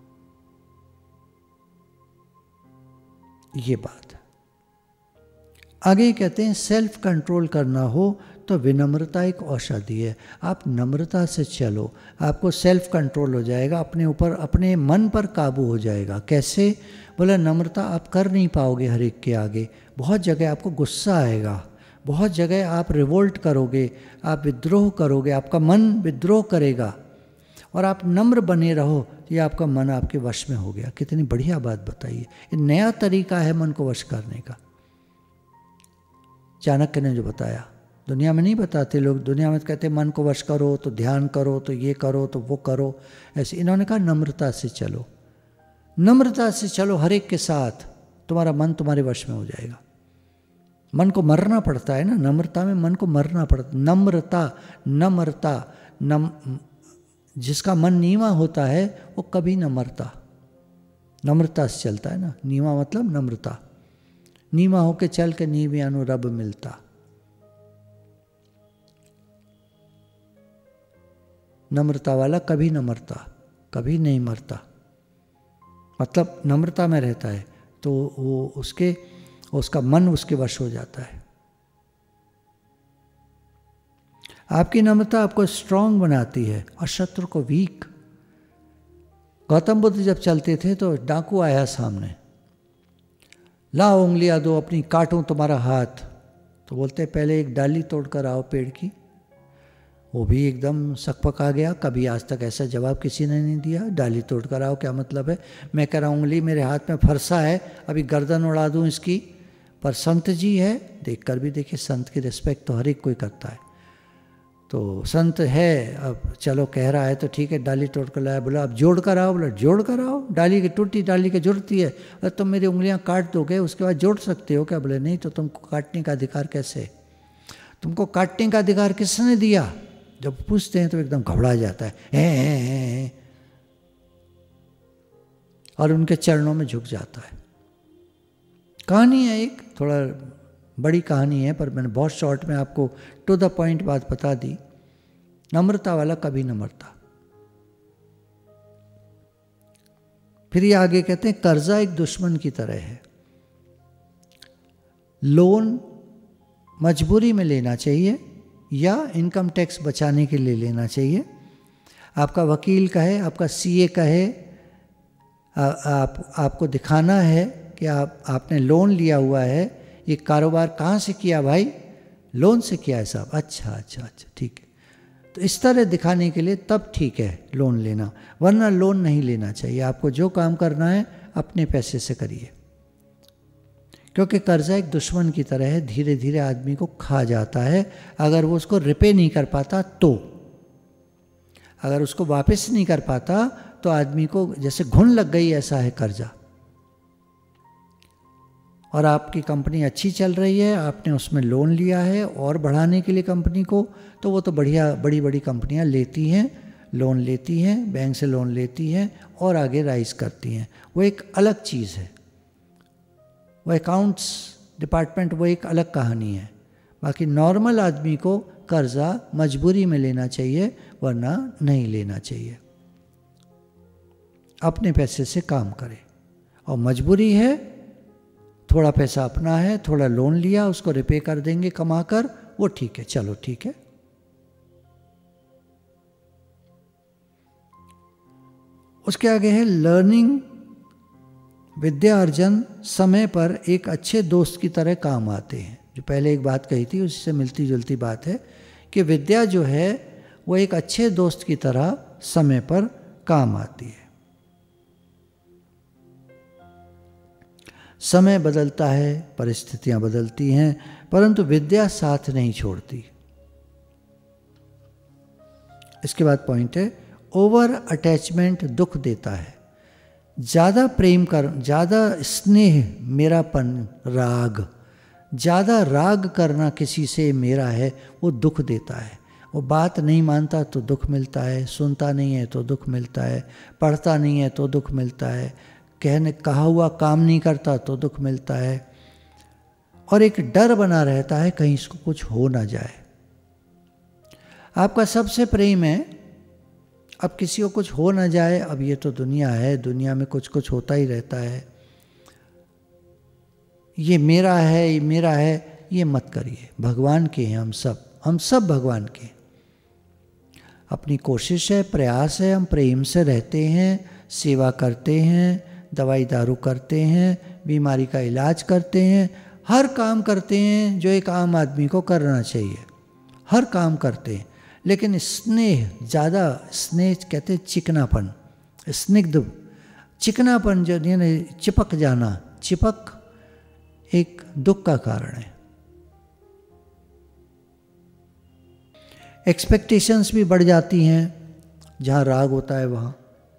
ये बात है। आगे कहते हैं सेल्फ कंट्रोल करना हो तो विनम्रता एक औषधि है। आप नम्रता से चलो, आपको सेल्फ कंट्रोल हो जाएगा, अपने ऊपर, अपने मन पर काबू हो जाएगा। कैसे? बोला नम्रता आप कर नहीं पाओगे हर एक के आगे। बहुत जगह आपको गुस्सा आएगा, बहुत जगह आप रिवोल्ट करोगे, आप विद्रोह करोगे, आपका मन विद्रोह करेगा, और आप नम्र बने रहो, ये आपका मन आपके वश में हो गया। कितनी बढ़िया बात बताइए। ये नया तरीका है मन को वश करने का। चाणक्य ने जो बताया, दुनिया में नहीं बताते लोग। दुनिया में कहते मन को वश करो तो ध्यान करो तो ये करो तो वो करो, ऐसे। इन्होंने कहा नम्रता से चलो, नम्रता से चलो हर एक के साथ, तुम्हारा मन तुम्हारे वश में हो जाएगा। मन को मरना पड़ता है ना, नम्रता में मन को मरना पड़ता। नम्रता, नम्रता, जिसका मन नीवा होता है वो कभी न मरता। नम्रता से चलता है ना, नीवा मतलब नम्रता। नीवा होके चल के नीवियानु रब मिलता। नम्रता वाला कभी न मरता, कभी नहीं मरता। मतलब नम्रता में रहता है तो वो उसका मन उसके वश हो जाता है। आपकी नम्रता आपको स्ट्रांग बनाती है और शत्रु को वीक। गौतम बुद्ध जब चलते थे तो डाकू आया सामने, लाओ उंगलियां दो अपनी, काटूं तुम्हारा हाथ। तो बोलते पहले एक डाली तोड़कर आओ पेड़ की। वो भी एकदम सकपका गया, कभी आज तक ऐसा जवाब किसी ने नहीं दिया। डाली तोड़कर आओ क्या मतलब है? मैं कह रहा हूँ उंगली मेरे हाथ में फरसा है, अभी गर्दन उड़ा दूँ इसकी। पर संत जी है, देख कर भी देखिए, संत की रिस्पेक्ट तो हर एक कोई करता है। तो संत है, अब चलो कह रहा है तो ठीक है, डाली तोड़ कर लाया। बोला अब जोड़ कर आओ। बोला जोड़ कर आओ? डाली की टूटी डाली के जुड़ती है? अरे तुम मेरी उंगलियां काट दोगे उसके बाद जोड़ सकते हो क्या? बोले नहीं, तो तुमको काटने का अधिकार कैसे? तुमको काटने का अधिकार किसने दिया? जब पूछते हैं तो एकदम घबरा जाता है और उनके चरणों में झुक जाता है। कहानी है एक, थोड़ा बड़ी कहानी है, पर मैंने बहुत शॉर्ट में आपको टू द पॉइंट बात बता दी। नम्रता वाला कभी न मरता। फिर ये आगे कहते हैं कर्जा एक दुश्मन की तरह है। लोन मजबूरी में लेना चाहिए या इनकम टैक्स बचाने के लिए लेना चाहिए। आपका वकील कहे, आपका सीए कहे, आपको दिखाना है कि आपने लोन लिया हुआ है। ये कारोबार कहाँ से किया भाई? लोन से किया है साहब। अच्छा, ठीक है। तो इस तरह दिखाने के लिए तब ठीक है लोन लेना, वरना लोन नहीं लेना चाहिए। आपको जो काम करना है अपने पैसे से करिए, क्योंकि कर्जा एक दुश्मन की तरह है, धीरे धीरे आदमी को खा जाता है। अगर वो उसको रिपे नहीं कर पाता तो, अगर उसको वापस नहीं कर पाता तो आदमी को जैसे घुन लग गई, ऐसा है कर्जा। और आपकी कंपनी अच्छी चल रही है, आपने उसमें लोन लिया है और बढ़ाने के लिए कंपनी को, तो वो तो बढ़िया बड़ी बड़ी कंपनियां लेती हैं, लोन लेती हैं, बैंक से लोन लेती हैं और आगे राइज करती हैं। वो एक अलग चीज़ है। वो अकाउंट्स डिपार्टमेंट वो एक अलग कहानी है। बाकी नॉर्मल आदमी को कर्जा मजबूरी में लेना चाहिए, वरना नहीं लेना चाहिए। अपने पैसे से काम करे, और मजबूरी है, थोड़ा पैसा अपना है, थोड़ा लोन लिया, उसको रिपे कर देंगे कमाकर, वो ठीक है, चलो ठीक है। उसके आगे है लर्निंग, विद्या अर्जन समय पर एक अच्छे दोस्त की तरह काम आते हैं। जो पहले एक बात कही थी उससे मिलती जुलती बात है कि विद्या जो है वो एक अच्छे दोस्त की तरह समय पर काम आती है। समय बदलता है, परिस्थितियां बदलती हैं, परंतु विद्या साथ नहीं छोड़ती। इसके बाद पॉइंट है ओवर अटैचमेंट दुख देता है। ज़्यादा प्रेम कर, ज़्यादा स्नेह, मेरापन, राग, ज़्यादा राग करना किसी से मेरा है, वो दुख देता है। वो बात नहीं मानता तो दुख मिलता है, सुनता नहीं है तो दुख मिलता है, पढ़ता नहीं है तो दुख मिलता है, कहा हुआ काम नहीं करता तो दुख मिलता है। और एक डर बना रहता है कहीं इसको कुछ हो ना जाए। आपका सबसे प्रेम है, अब किसी को कुछ हो ना जाए, अब ये तो दुनिया है, दुनिया में कुछ कुछ होता ही रहता है, ये मेरा है, ये मेरा है, ये मत करिए। भगवान के हैं हम सब भगवान के। अपनी कोशिश है, प्रयास है, हम प्रेम से रहते हैं, सेवा करते हैं, दवाई दारू करते हैं, बीमारी का इलाज करते हैं, हर काम करते हैं जो एक आम आदमी को करना चाहिए, हर काम करते हैं। लेकिन स्नेह ज़्यादा, स्नेह कहते हैं चिकनापन, स्निग्ध चिकनापन जो यानी चिपक जाना, चिपक एक दुख का कारण है। एक्सपेक्टेशंस भी बढ़ जाती हैं, जहाँ राग होता है वहाँ।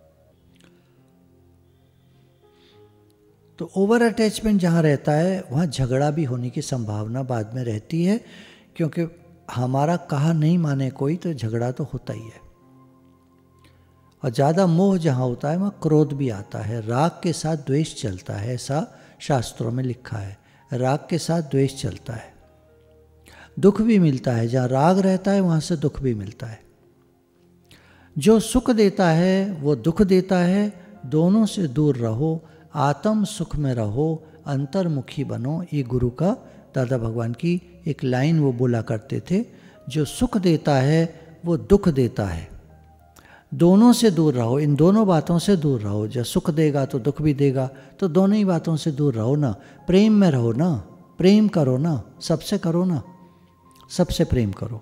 तो ओवर अटैचमेंट जहाँ रहता है वहाँ झगड़ा भी होने की संभावना बाद में रहती है, क्योंकि हमारा कहा नहीं माने कोई तो झगड़ा तो होता ही है। और ज़्यादा मोह जहाँ होता है वहाँ क्रोध भी आता है, राग के साथ द्वेष चलता है, ऐसा शास्त्रों में लिखा है, राग के साथ द्वेष चलता है। दुख भी मिलता है, जहाँ राग रहता है वहाँ से दुख भी मिलता है। जो सुख देता है वो दुख देता है, दोनों से दूर रहो, आत्म सुख में रहो, अंतर्मुखी बनो। ये गुरु का, दादा भगवान की एक लाइन वो बोला करते थे, जो सुख देता है वो दुख देता है, दोनों से दूर रहो, इन दोनों बातों से दूर रहो। जब सुख देगा तो दुख भी देगा, तो दोनों ही बातों से दूर रहो ना, प्रेम में रहो ना, प्रेम करो ना, सबसे करो ना, सबसे प्रेम करो।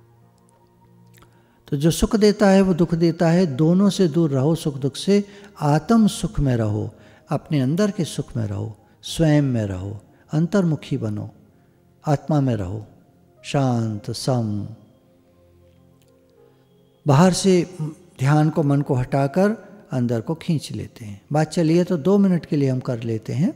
तो जो सुख देता है वो दुख देता है, दोनों से दूर रहो, सुख दुख से, आत्म सुख में रहो, अपने अंदर के सुख में रहो, स्वयं में रहो, अंतर्मुखी बनो, आत्मा में रहो, शांत सम। बाहर से ध्यान को, मन को हटाकर अंदर को खींच लेते हैं। बात चलिए तो 2 मिनट के लिए हम कर लेते हैं।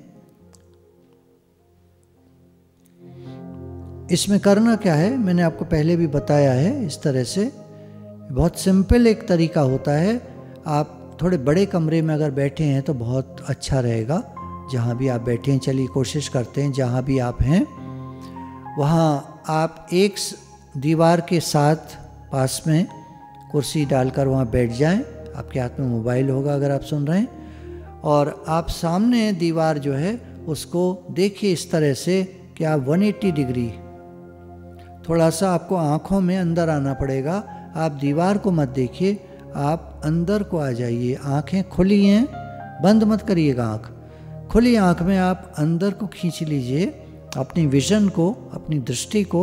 इसमें करना क्या है, मैंने आपको पहले भी बताया है, इस तरह से बहुत सिंपल एक तरीका होता है। आप थोड़े बड़े कमरे में अगर बैठे हैं तो बहुत अच्छा रहेगा, जहाँ भी आप बैठे हैं, चलिए कोशिश करते हैं, जहाँ भी आप हैं वहाँ आप एक दीवार के साथ पास में कुर्सी डालकर वहाँ बैठ जाएं। आपके हाथ में मोबाइल होगा अगर आप सुन रहे हैं, और आप सामने दीवार जो है उसको देखिए इस तरह से कि आप 180 डिग्री, थोड़ा सा आपको आँखों में अंदर आना पड़ेगा। आप दीवार को मत देखिए, आप अंदर को आ जाइए। आँखें खुली हैं, बंद मत करिएगा आँख, खुली आँख में आप अंदर को खींच लीजिए, अपनी विजन को, अपनी दृष्टि को,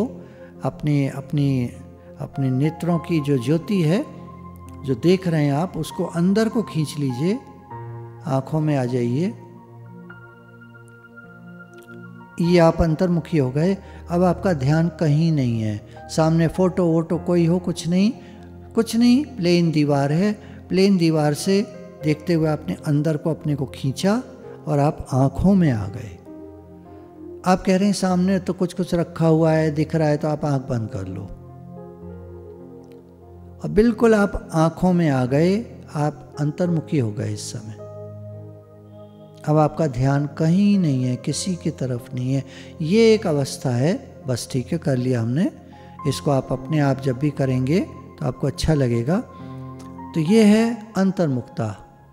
अपने नेत्रों की जो ज्योति है, जो देख रहे हैं आप, उसको अंदर को खींच लीजिए, आँखों में आ जाइए। ये आप अंतर्मुखी हो गए। अब आपका ध्यान कहीं नहीं है, सामने फोटो वोटो कोई हो, कुछ नहीं, प्लेन दीवार है। प्लेन दीवार से देखते हुए आपने अंदर को अपने को खींचा और आप आँखों में आ गए। आप कह रहे हैं सामने तो कुछ रखा हुआ है, दिख रहा है, तो आप आँख बंद कर लो। और बिल्कुल आप आँखों में आ गए, आप अंतर्मुखी हो गए इस समय। अब आपका ध्यान कहीं नहीं है, किसी की तरफ नहीं है। ये एक अवस्था है, बस ठीक है, कर लिया हमने। इसको आप अपने आप जब भी करेंगे तो आपको अच्छा लगेगा। तो ये है अंतर्मुखता,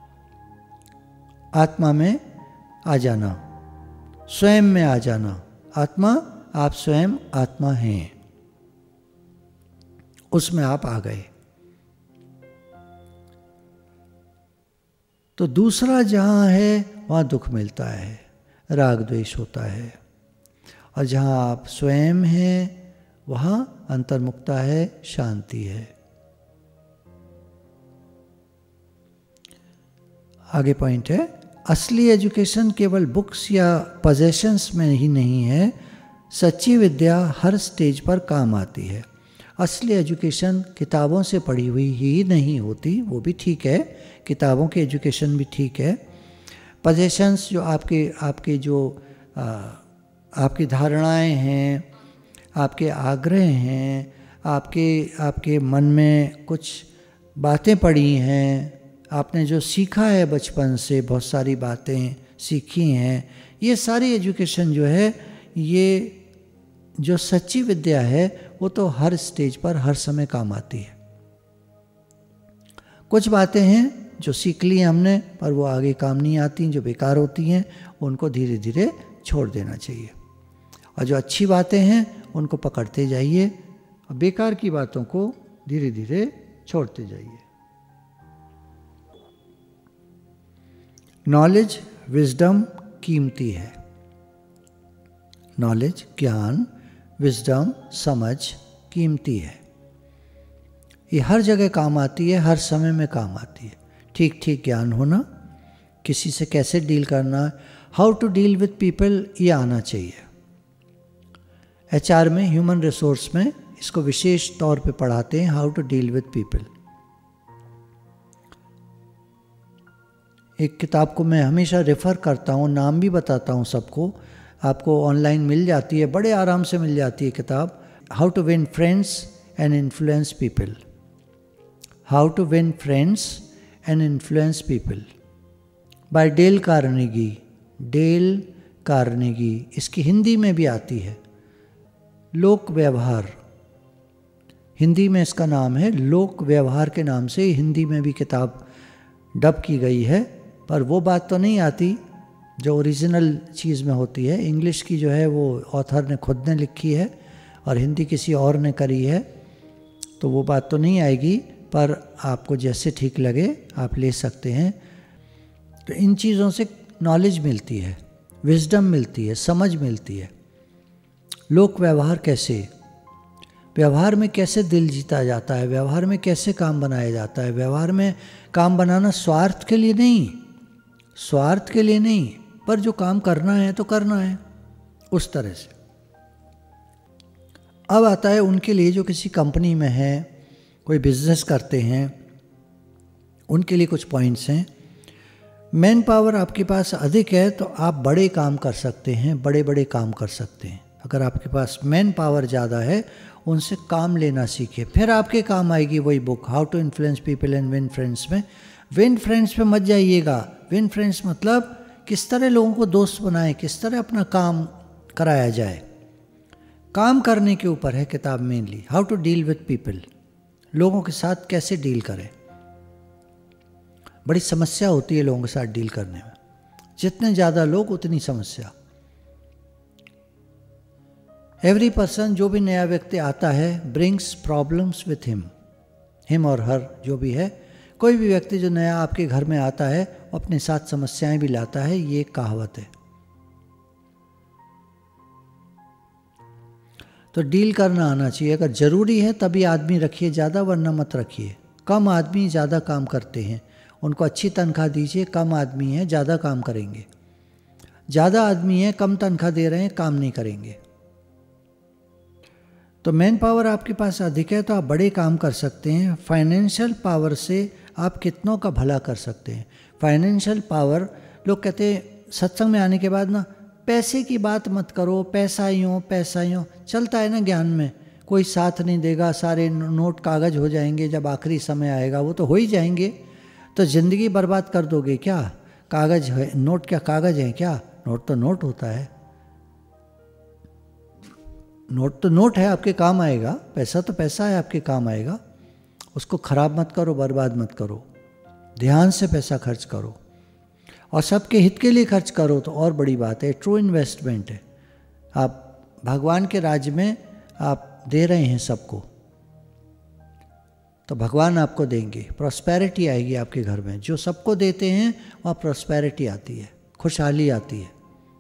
आत्मा में आ जाना, स्वयं में आ जाना। आत्मा, आप स्वयं आत्मा हैं, उसमें आप आ गए। तो दूसरा जहाँ है वहाँ दुख मिलता है, राग द्वेष होता है। और जहाँ आप स्वयं हैं वहाँ अंतर्मुखता है, शांति है। आगे पॉइंट है, असली एजुकेशन केवल बुक्स या पोजेशंस में ही नहीं है, सच्ची विद्या हर स्टेज पर काम आती है। असली एजुकेशन किताबों से पढ़ी हुई ही नहीं होती, वो भी ठीक है, किताबों की एजुकेशन भी ठीक है। पोजेशंस जो आपके जो आपकी धारणाएं हैं, आपके आग्रह हैं, आपके मन में कुछ बातें पड़ी हैं, आपने जो सीखा है बचपन से, बहुत सारी बातें सीखी हैं, ये सारी एजुकेशन जो है ये जो सच्ची विद्या है वो तो हर स्टेज पर हर समय काम आती है। कुछ बातें हैं जो सीख ली हमने पर वो आगे काम नहीं आती, जो बेकार होती हैं उनको धीरे धीरे छोड़ देना चाहिए, और जो अच्छी बातें हैं उनको पकड़ते जाइए और बेकार की बातों को धीरे धीरे छोड़ते जाइए। नॉलेज, विजडम कीमती है। नॉलेज, ज्ञान, विजडम, समझ कीमती है। ये हर जगह काम आती है, हर समय में काम आती है। ठीक ठीक ज्ञान होना, किसी से कैसे डील करना, how to deal with people, ये आना चाहिए। HR में, ह्यूमन रिसोर्स में इसको विशेष तौर पे पढ़ाते हैं, how to deal with people. एक किताब को मैं हमेशा रेफ़र करता हूँ, नाम भी बताता हूँ सबको, आपको ऑनलाइन मिल जाती है, बड़े आराम से मिल जाती है किताब, how to win friends and influence people. How to win friends and influence people by Dale Carnegie. Dale Carnegie, इसकी हिंदी में भी आती है, लोक व्यवहार। हिंदी में इसका नाम है लोक व्यवहार के नाम से हिंदी में भी किताब डब की गई है, पर वो बात तो नहीं आती जो ओरिजिनल चीज़ में होती है। इंग्लिश की जो है वो ऑथर ने खुद ने लिखी है और हिंदी किसी और ने करी है, तो वो बात तो नहीं आएगी, पर आपको जैसे ठीक लगे आप ले सकते हैं। तो इन चीज़ों से नॉलेज मिलती है, विजडम मिलती है, समझ मिलती है। लोक व्यवहार कैसे, व्यवहार में कैसे दिल जीता जाता है, व्यवहार में कैसे काम बनाया जाता है। व्यवहार में काम बनाना स्वार्थ के लिए नहीं, स्वार्थ के लिए नहीं, पर जो काम करना है तो करना है, उस तरह से। अब आता है उनके लिए जो किसी कंपनी में है, कोई बिजनेस करते हैं, उनके लिए कुछ पॉइंट्स हैं। मैन पावर आपके पास अधिक है तो आप बड़े काम कर सकते हैं, बड़े बड़े काम कर सकते हैं। अगर आपके पास मैन पावर ज़्यादा है, उनसे काम लेना सीखिए, फिर आपके काम आएगी वही book, how to influence people and win friends में। विन फ्रेंड्स पे मत जाइएगा। विन फ्रेंड्स मतलब किस तरह लोगों को दोस्त बनाएं, किस तरह अपना काम कराया जाए, काम करने के ऊपर है किताब mainly. How to deal with people, लोगों के साथ कैसे डील करें। बड़ी समस्या होती है लोगों के साथ डील करने में, जितने ज़्यादा लोग उतनी समस्या। एवरी पर्सन, जो भी नया व्यक्ति आता है, ब्रिंग्स प्रॉब्लम्स विथ हिम और हर, जो भी है, कोई भी व्यक्ति जो नया आपके घर में आता है वो अपने साथ समस्याएं भी लाता है, ये एक कहावत है। तो डील करना आना चाहिए। अगर ज़रूरी है तभी आदमी रखिए ज़्यादा, वरना मत रखिए। कम आदमी ज़्यादा काम करते हैं, उनको अच्छी तनख्वाह दीजिए। कम आदमी है ज़्यादा काम करेंगे, ज़्यादा आदमी है कम तनख्वाह दे रहे हैं, काम नहीं करेंगे। तो मैन पावर आपके पास अधिक है तो आप बड़े काम कर सकते हैं। फाइनेंशियल पावर से आप कितनों का भला कर सकते हैं। फाइनेंशियल पावर, लोग कहते हैं सत्संग में आने के बाद ना, पैसे की बात मत करो, पैसा यूँ चलता है ना ज्ञान में, कोई साथ नहीं देगा, सारे नोट कागज़ हो जाएंगे, जब आखिरी समय आएगा वो तो हो ही जाएंगे, तो ज़िंदगी बर्बाद कर दोगे क्या। कागज़ है, नोट क्या कागज़ है क्या, नोट तो नोट होता है, नोट तो नोट है, आपके काम आएगा। पैसा तो पैसा है, आपके काम आएगा। उसको ख़राब मत करो, बर्बाद मत करो, ध्यान से पैसा खर्च करो और सबके हित के लिए खर्च करो तो और बड़ी बात है, ट्रू इन्वेस्टमेंट है। आप भगवान के राज्य में आप दे रहे हैं सबको, तो भगवान आपको देंगे, प्रॉस्पेरिटी आएगी आपके घर में। जो सबको देते हैं वहाँ प्रॉस्पेरिटी आती है, खुशहाली आती है।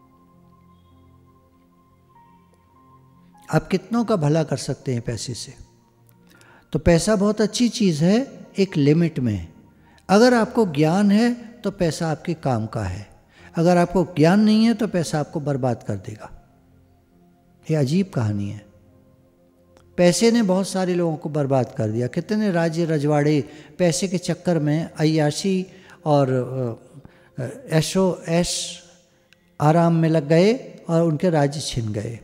आप कितनों का भला कर सकते हैं पैसे से। तो पैसा बहुत अच्छी चीज़ है, एक लिमिट में। अगर आपको ज्ञान है तो पैसा आपके काम का है, अगर आपको ज्ञान नहीं है तो पैसा आपको बर्बाद कर देगा। ये अजीब कहानी है। पैसे ने बहुत सारे लोगों को बर्बाद कर दिया। कितने राज्य रजवाड़े पैसे के चक्कर में अय्याशी और ऐश आराम में लग गए और उनके राज्य छिन गए।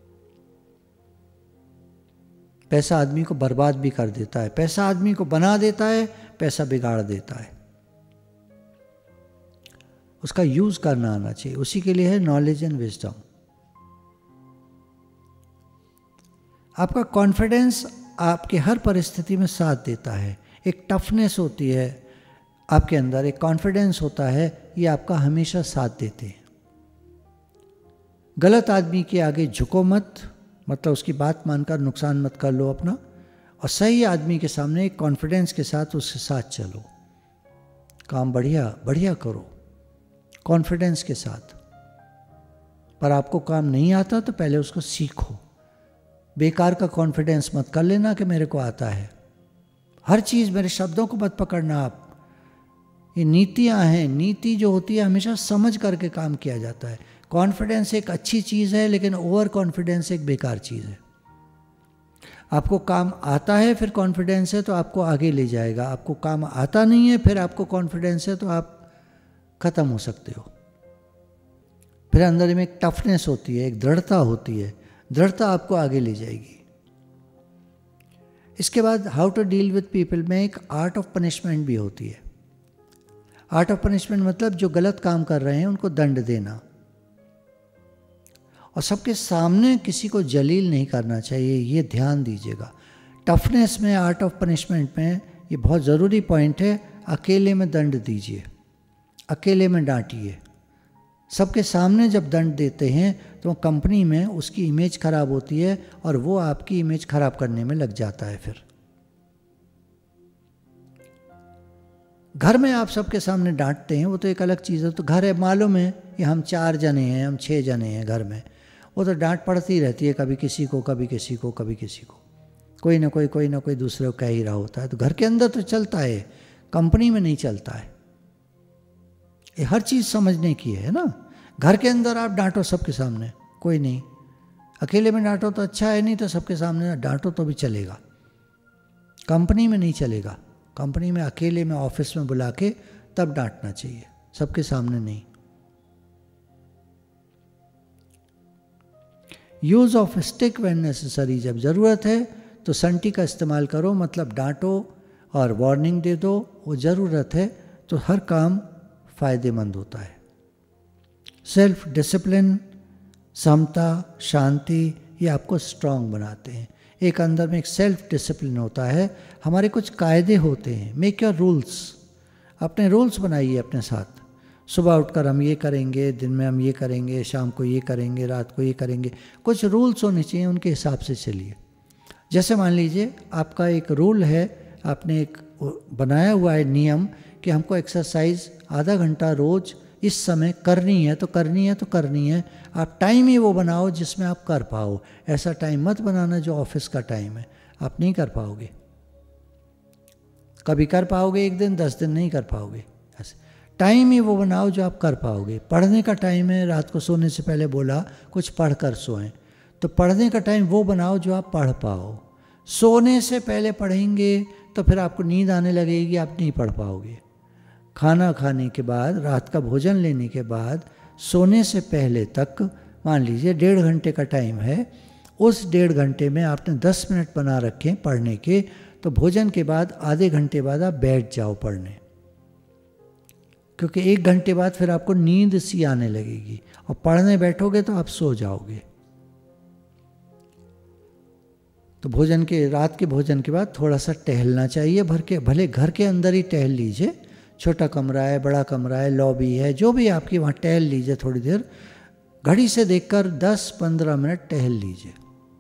पैसा आदमी को बर्बाद भी कर देता है, पैसा आदमी को बना देता है, पैसा बिगाड़ देता है। उसका यूज़ करना आना चाहिए, उसी के लिए है नॉलेज एंड विजडम। आपका कॉन्फिडेंस आपके हर परिस्थिति में साथ देता है। एक टफनेस होती है आपके अंदर, एक कॉन्फिडेंस होता है, ये आपका हमेशा साथ देते हैं। गलत आदमी के आगे झुको मत, मतलब उसकी बात मानकर नुकसान मत कर लो अपना, और सही आदमी के सामने एक कॉन्फिडेंस के साथ उसके साथ चलो, काम बढ़िया बढ़िया करो कॉन्फिडेंस के साथ। पर आपको काम नहीं आता तो पहले उसको सीखो। बेकार का कॉन्फिडेंस मत कर लेना कि मेरे को आता है, हर चीज़ मेरे शब्दों को मत पकड़ना आप। ये नीतियाँ हैं, नीति जो होती है हमेशा समझ करके काम किया जाता है। कॉन्फिडेंस एक अच्छी चीज़ है, लेकिन ओवर कॉन्फिडेंस एक बेकार चीज़ है। आपको काम आता है फिर कॉन्फिडेंस है तो आपको आगे ले जाएगा, आपको काम आता नहीं है फिर आपको कॉन्फिडेंस है तो आप ख़त्म हो सकते हो। फिर अंदर में एक टफनेस होती है, एक दृढ़ता होती है, दृढ़ता आपको आगे ले जाएगी। इसके बाद how to deal with people में एक आर्ट ऑफ पनिशमेंट भी होती है। आर्ट ऑफ पनिशमेंट मतलब जो गलत काम कर रहे हैं उनको दंड देना, और सबके सामने किसी को जलील नहीं करना चाहिए, ये ध्यान दीजिएगा। टफनेस में, आर्ट ऑफ पनिशमेंट में ये बहुत ज़रूरी पॉइंट है। अकेले में दंड दीजिए, अकेले में डांटिए। सबके सामने जब दंड देते हैं तो कंपनी में उसकी इमेज खराब होती है और वो आपकी इमेज खराब करने में लग जाता है। फिर घर में आप सबके सामने डांटते हैं वो तो एक अलग चीज़ है, तो घर है, मालूम है कि हम 4 जने हैं, हम 6 जने हैं घर में, वो तो डांट पड़ती रहती है, कभी किसी को कभी किसी को कभी किसी को, कोई ना कोई दूसरे को कह ही रहा होता है। तो घर के अंदर तो चलता है, कंपनी में नहीं चलता है। ये हर चीज़ समझने की है ना। घर के अंदर आप डांटो सबके सामने, कोई नहीं, अकेले में डांटो तो अच्छा है, नहीं तो सबके सामने डांटो तो भी चलेगा। कंपनी में नहीं चलेगा, कंपनी में अकेले में ऑफिस में बुला के तब डांटना चाहिए, सबके सामने नहीं। Use of stick when necessary, जब ज़रूरत है तो संटी का इस्तेमाल करो, मतलब डांटो और वार्निंग दे दो, वो ज़रूरत है तो हर काम फ़ायदेमंद होता है। सेल्फ डिसिप्लिन, समता, शांति, ये आपको स्ट्रांग बनाते हैं। एक अंदर में एक सेल्फ डिसिप्लिन होता है, हमारे कुछ कायदे होते हैं। मेक योर रूल्स, अपने रूल्स बनाइए अपने साथ। सुबह उठकर हम ये करेंगे, दिन में हम ये करेंगे, शाम को ये करेंगे, रात को ये करेंगे, कुछ रूल्स होने चाहिए, उनके हिसाब से चलिए। जैसे मान लीजिए आपका एक रूल है, आपने एक बनाया हुआ है नियम कि हमको एक्सरसाइज आधा घंटा रोज़ इस समय करनी है तो करनी है तो करनी है। आप टाइम ही वो बनाओ जिसमें आप कर पाओ, ऐसा टाइम मत बनाना जो ऑफिस का टाइम है, आप नहीं कर पाओगे। कभी कर पाओगे एक दिन, 10 दिन नहीं कर पाओगे। ऐसे टाइम ही वो बनाओ जो आप कर पाओगे। पढ़ने का टाइम है, रात को सोने से पहले बोला कुछ पढ़ कर सोएं, तो पढ़ने का टाइम वो बनाओ जो आप पढ़ पाओ। सोने से पहले पढ़ेंगे तो फिर आपको नींद आने लगेगी, आप नहीं पढ़ पाओगे। खाना खाने के बाद, रात का भोजन लेने के बाद, सोने से पहले तक मान लीजिए 1.5 घंटे का टाइम है, उस 1.5 घंटे में आपने 10 मिनट बना रखे पढ़ने के, तो भोजन के बाद आधे घंटे बाद आप बैठ जाओ पढ़ने, क्योंकि 1 घंटे बाद फिर आपको नींद सी आने लगेगी और पढ़ने बैठोगे तो आप सो जाओगे। तो भोजन के, रात के भोजन के बाद थोड़ा सा टहलना चाहिए, भले घर के अंदर ही टहल लीजिए, छोटा कमरा है, बड़ा कमरा है, लॉबी है, जो भी आपकी, वहाँ टहल लीजिए थोड़ी देर। घड़ी से देखकर 10-15 मिनट टहल लीजिए,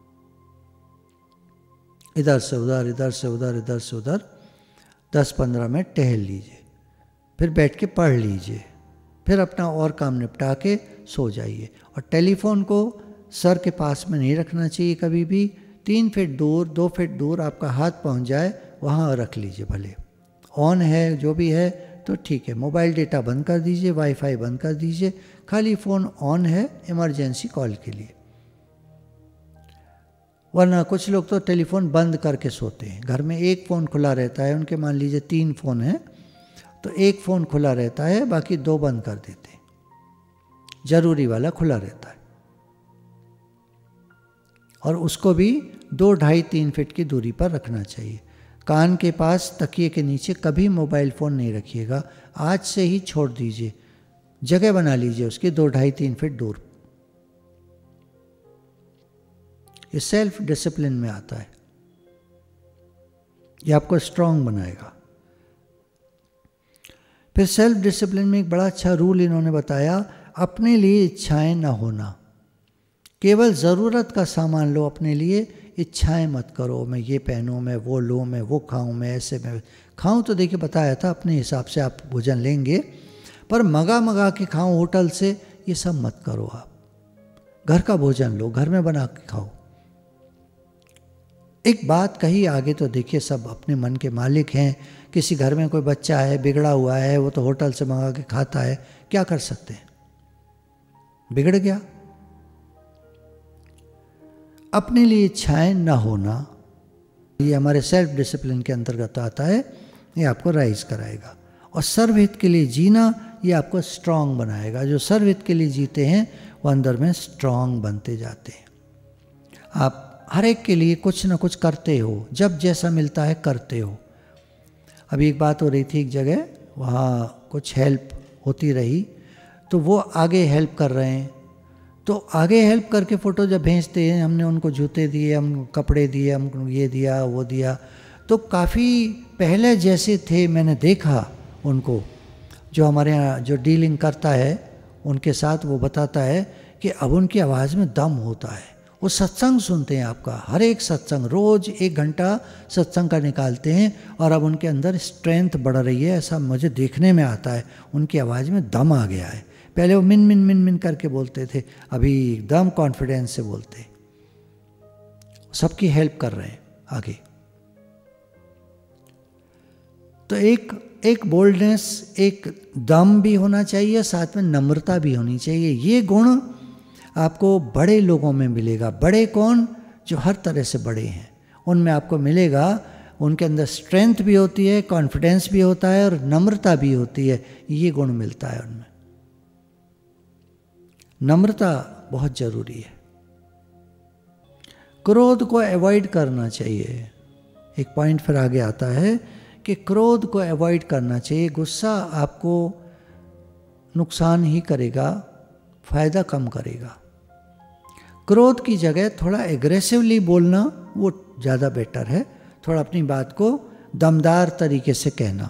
इधर से उधर, इधर से उधर, इधर से उधर 10-15 मिनट टहल लीजिए, फिर बैठ के पढ़ लीजिए, फिर अपना और काम निपटा के सो जाइए। और टेलीफोन को सर के पास में नहीं रखना चाहिए कभी भी। 3 फीट दूर, 2 फीट दूर आपका हाथ पहुंच जाए वहाँ रख लीजिए। भले ऑन है जो भी है तो ठीक है, मोबाइल डेटा बंद कर दीजिए, वाईफाई बंद कर दीजिए, खाली फ़ोन ऑन है इमरजेंसी कॉल के लिए। वरना कुछ लोग तो टेलीफोन बंद करके सोते हैं। घर में एक फ़ोन खुला रहता है, उनके मान लीजिए 3 फ़ोन हैं तो एक फ़ोन खुला रहता है, बाकी 2 बंद कर देते हैं, ज़रूरी वाला खुला रहता है। और उसको भी 2, 2.5, 3 फीट की दूरी पर रखना चाहिए। कान के पास, तकिए के नीचे कभी मोबाइल फ़ोन नहीं रखिएगा, आज से ही छोड़ दीजिए, जगह बना लीजिए उसकी 2, 2.5, 3 फीट दूर। ये सेल्फ डिसिप्लिन में आता है, ये आपको स्ट्रांग बनाएगा। फिर सेल्फ डिसिप्लिन में एक बड़ा अच्छा रूल इन्होंने बताया, अपने लिए इच्छाएं ना होना। केवल ज़रूरत का सामान लो, अपने लिए इच्छाएं मत करो, मैं ये पहनूं, मैं वो लूँ, मैं वो खाऊं, मैं ऐसे मैं खाऊं। तो देखिए बताया था अपने हिसाब से आप भोजन लेंगे, पर मंगा के खाओ होटल से, ये सब मत करो। आप घर का भोजन लो, घर में बना के खाओ। एक बात कही आगे, तो देखिए सब अपने मन के मालिक हैं। किसी घर में कोई बच्चा है बिगड़ा हुआ है, वो तो होटल से मंगा के खाता है, क्या कर सकते हैं, बिगड़ गया। अपने लिए इच्छाएं न होना, ये हमारे सेल्फ डिसिप्लिन के अंतर्गत आता है, ये आपको राइज कराएगा। और सर्वहित के लिए जीना, ये आपको स्ट्रांग बनाएगा। जो सर्वहित के लिए जीते हैं वो अंदर में स्ट्रांग बनते जाते हैं। आप हर एक के लिए कुछ ना कुछ करते हो, जब जैसा मिलता है करते हो। अभी एक बात हो रही थी एक जगह, वहाँ कुछ हेल्प होती रही, तो वो आगे हेल्प कर रहे हैं, तो आगे हेल्प करके फ़ोटो जब भेजते हैं, हमने उनको जूते दिए, हम कपड़े दिए, हम ये दिया वो दिया, तो काफ़ी पहले जैसे थे। मैंने देखा उनको, जो हमारे यहाँ जो डीलिंग करता है उनके साथ, वो बताता है कि अब उनकी आवाज़ में दम होता है। वो सत्संग सुनते हैं आपका, हर एक सत्संग, रोज़ 1 घंटा सत्संग का निकालते हैं, और अब उनके अंदर स्ट्रेंथ बढ़ रही है, ऐसा मुझे देखने में आता है। उनकी आवाज़ में दम आ गया है। पहले वो मिन मिन मिन मिन करके बोलते थे, अभी एकदम कॉन्फिडेंस से बोलते। सबकी हेल्प कर रहे हैं आगे। तो एक बोल्डनेस, एक दम भी होना चाहिए, साथ में नम्रता भी होनी चाहिए। ये गुण आपको बड़े लोगों में मिलेगा। बड़े कौन? जो हर तरह से बड़े हैं, उनमें आपको मिलेगा। उनके अंदर स्ट्रेंथ भी होती है, कॉन्फिडेंस भी होता है, और नम्रता भी होती है। ये गुण मिलता है उनमें। नम्रता बहुत जरूरी है। क्रोध को अवॉइड करना चाहिए। एक पॉइंट फिर आगे आता है कि क्रोध को अवॉइड करना चाहिए। गुस्सा आपको नुकसान ही करेगा, फायदा कम करेगा। क्रोध की जगह थोड़ा एग्रेसिवली बोलना वो ज़्यादा बेटर है। थोड़ा अपनी बात को दमदार तरीके से कहना।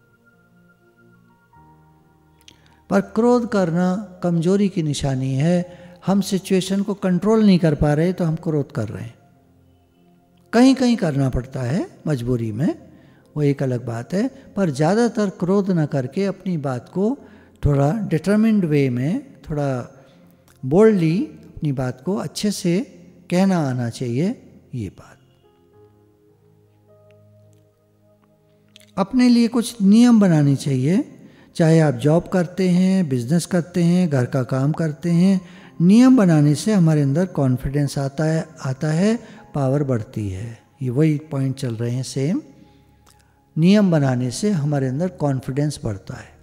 पर क्रोध करना कमजोरी की निशानी है। हम सिचुएशन को कंट्रोल नहीं कर पा रहे तो हम क्रोध कर रहे हैं। कहीं कहीं करना पड़ता है मजबूरी में, वो एक अलग बात है। पर ज़्यादातर क्रोध ना करके अपनी बात को थोड़ा डिटरमिन्ड वे में, थोड़ा बोल्डली अपनी बात को अच्छे से कहना आना चाहिए। ये बात, अपने लिए कुछ नियम बनाने चाहिए। चाहे आप जॉब करते हैं, बिजनेस करते हैं, घर का काम करते हैं, नियम बनाने से हमारे अंदर कॉन्फिडेंस आता है, पावर बढ़ती है। ये वही पॉइंट चल रहे हैं सेम। नियम बनाने से हमारे अंदर कॉन्फिडेंस बढ़ता है।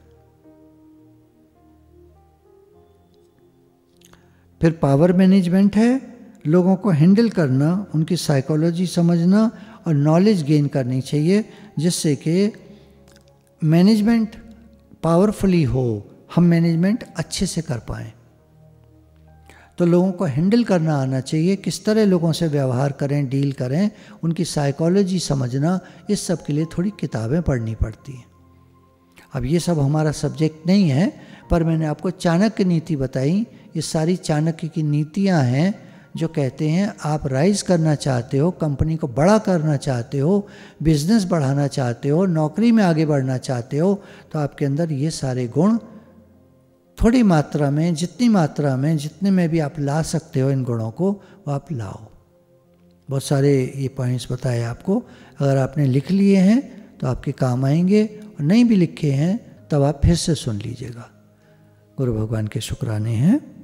फिर पावर मैनेजमेंट है, लोगों को हैंडल करना, उनकी साइकोलॉजी समझना और नॉलेज गेन करनी चाहिए, जिससे कि मैनेजमेंट पावरफुली हो, हम मैनेजमेंट अच्छे से कर पाएँ। तो लोगों को हैंडल करना आना चाहिए, किस तरह लोगों से व्यवहार करें, डील करें, उनकी साइकोलॉजी समझना, इस सब के लिए थोड़ी किताबें पढ़नी पड़ती हैं। अब ये सब हमारा सब्जेक्ट नहीं है, पर मैंने आपको चाणक्य नीति बताई। ये सारी चाणक्य की नीतियाँ हैं जो कहते हैं आप राइज करना चाहते हो, कंपनी को बड़ा करना चाहते हो, बिजनेस बढ़ाना चाहते हो, नौकरी में आगे बढ़ना चाहते हो, तो आपके अंदर ये सारे गुण थोड़ी मात्रा में, जितनी मात्रा में, जितने में भी आप ला सकते हो इन गुणों को, वो आप लाओ। बहुत सारे ये पॉइंट्स बताए आपको। अगर आपने लिख लिए हैं तो आपके काम आएंगे, और नहीं भी लिखे हैं तब आप फिर से सुन लीजिएगा। गुरु भगवान के शुक्राने हैं।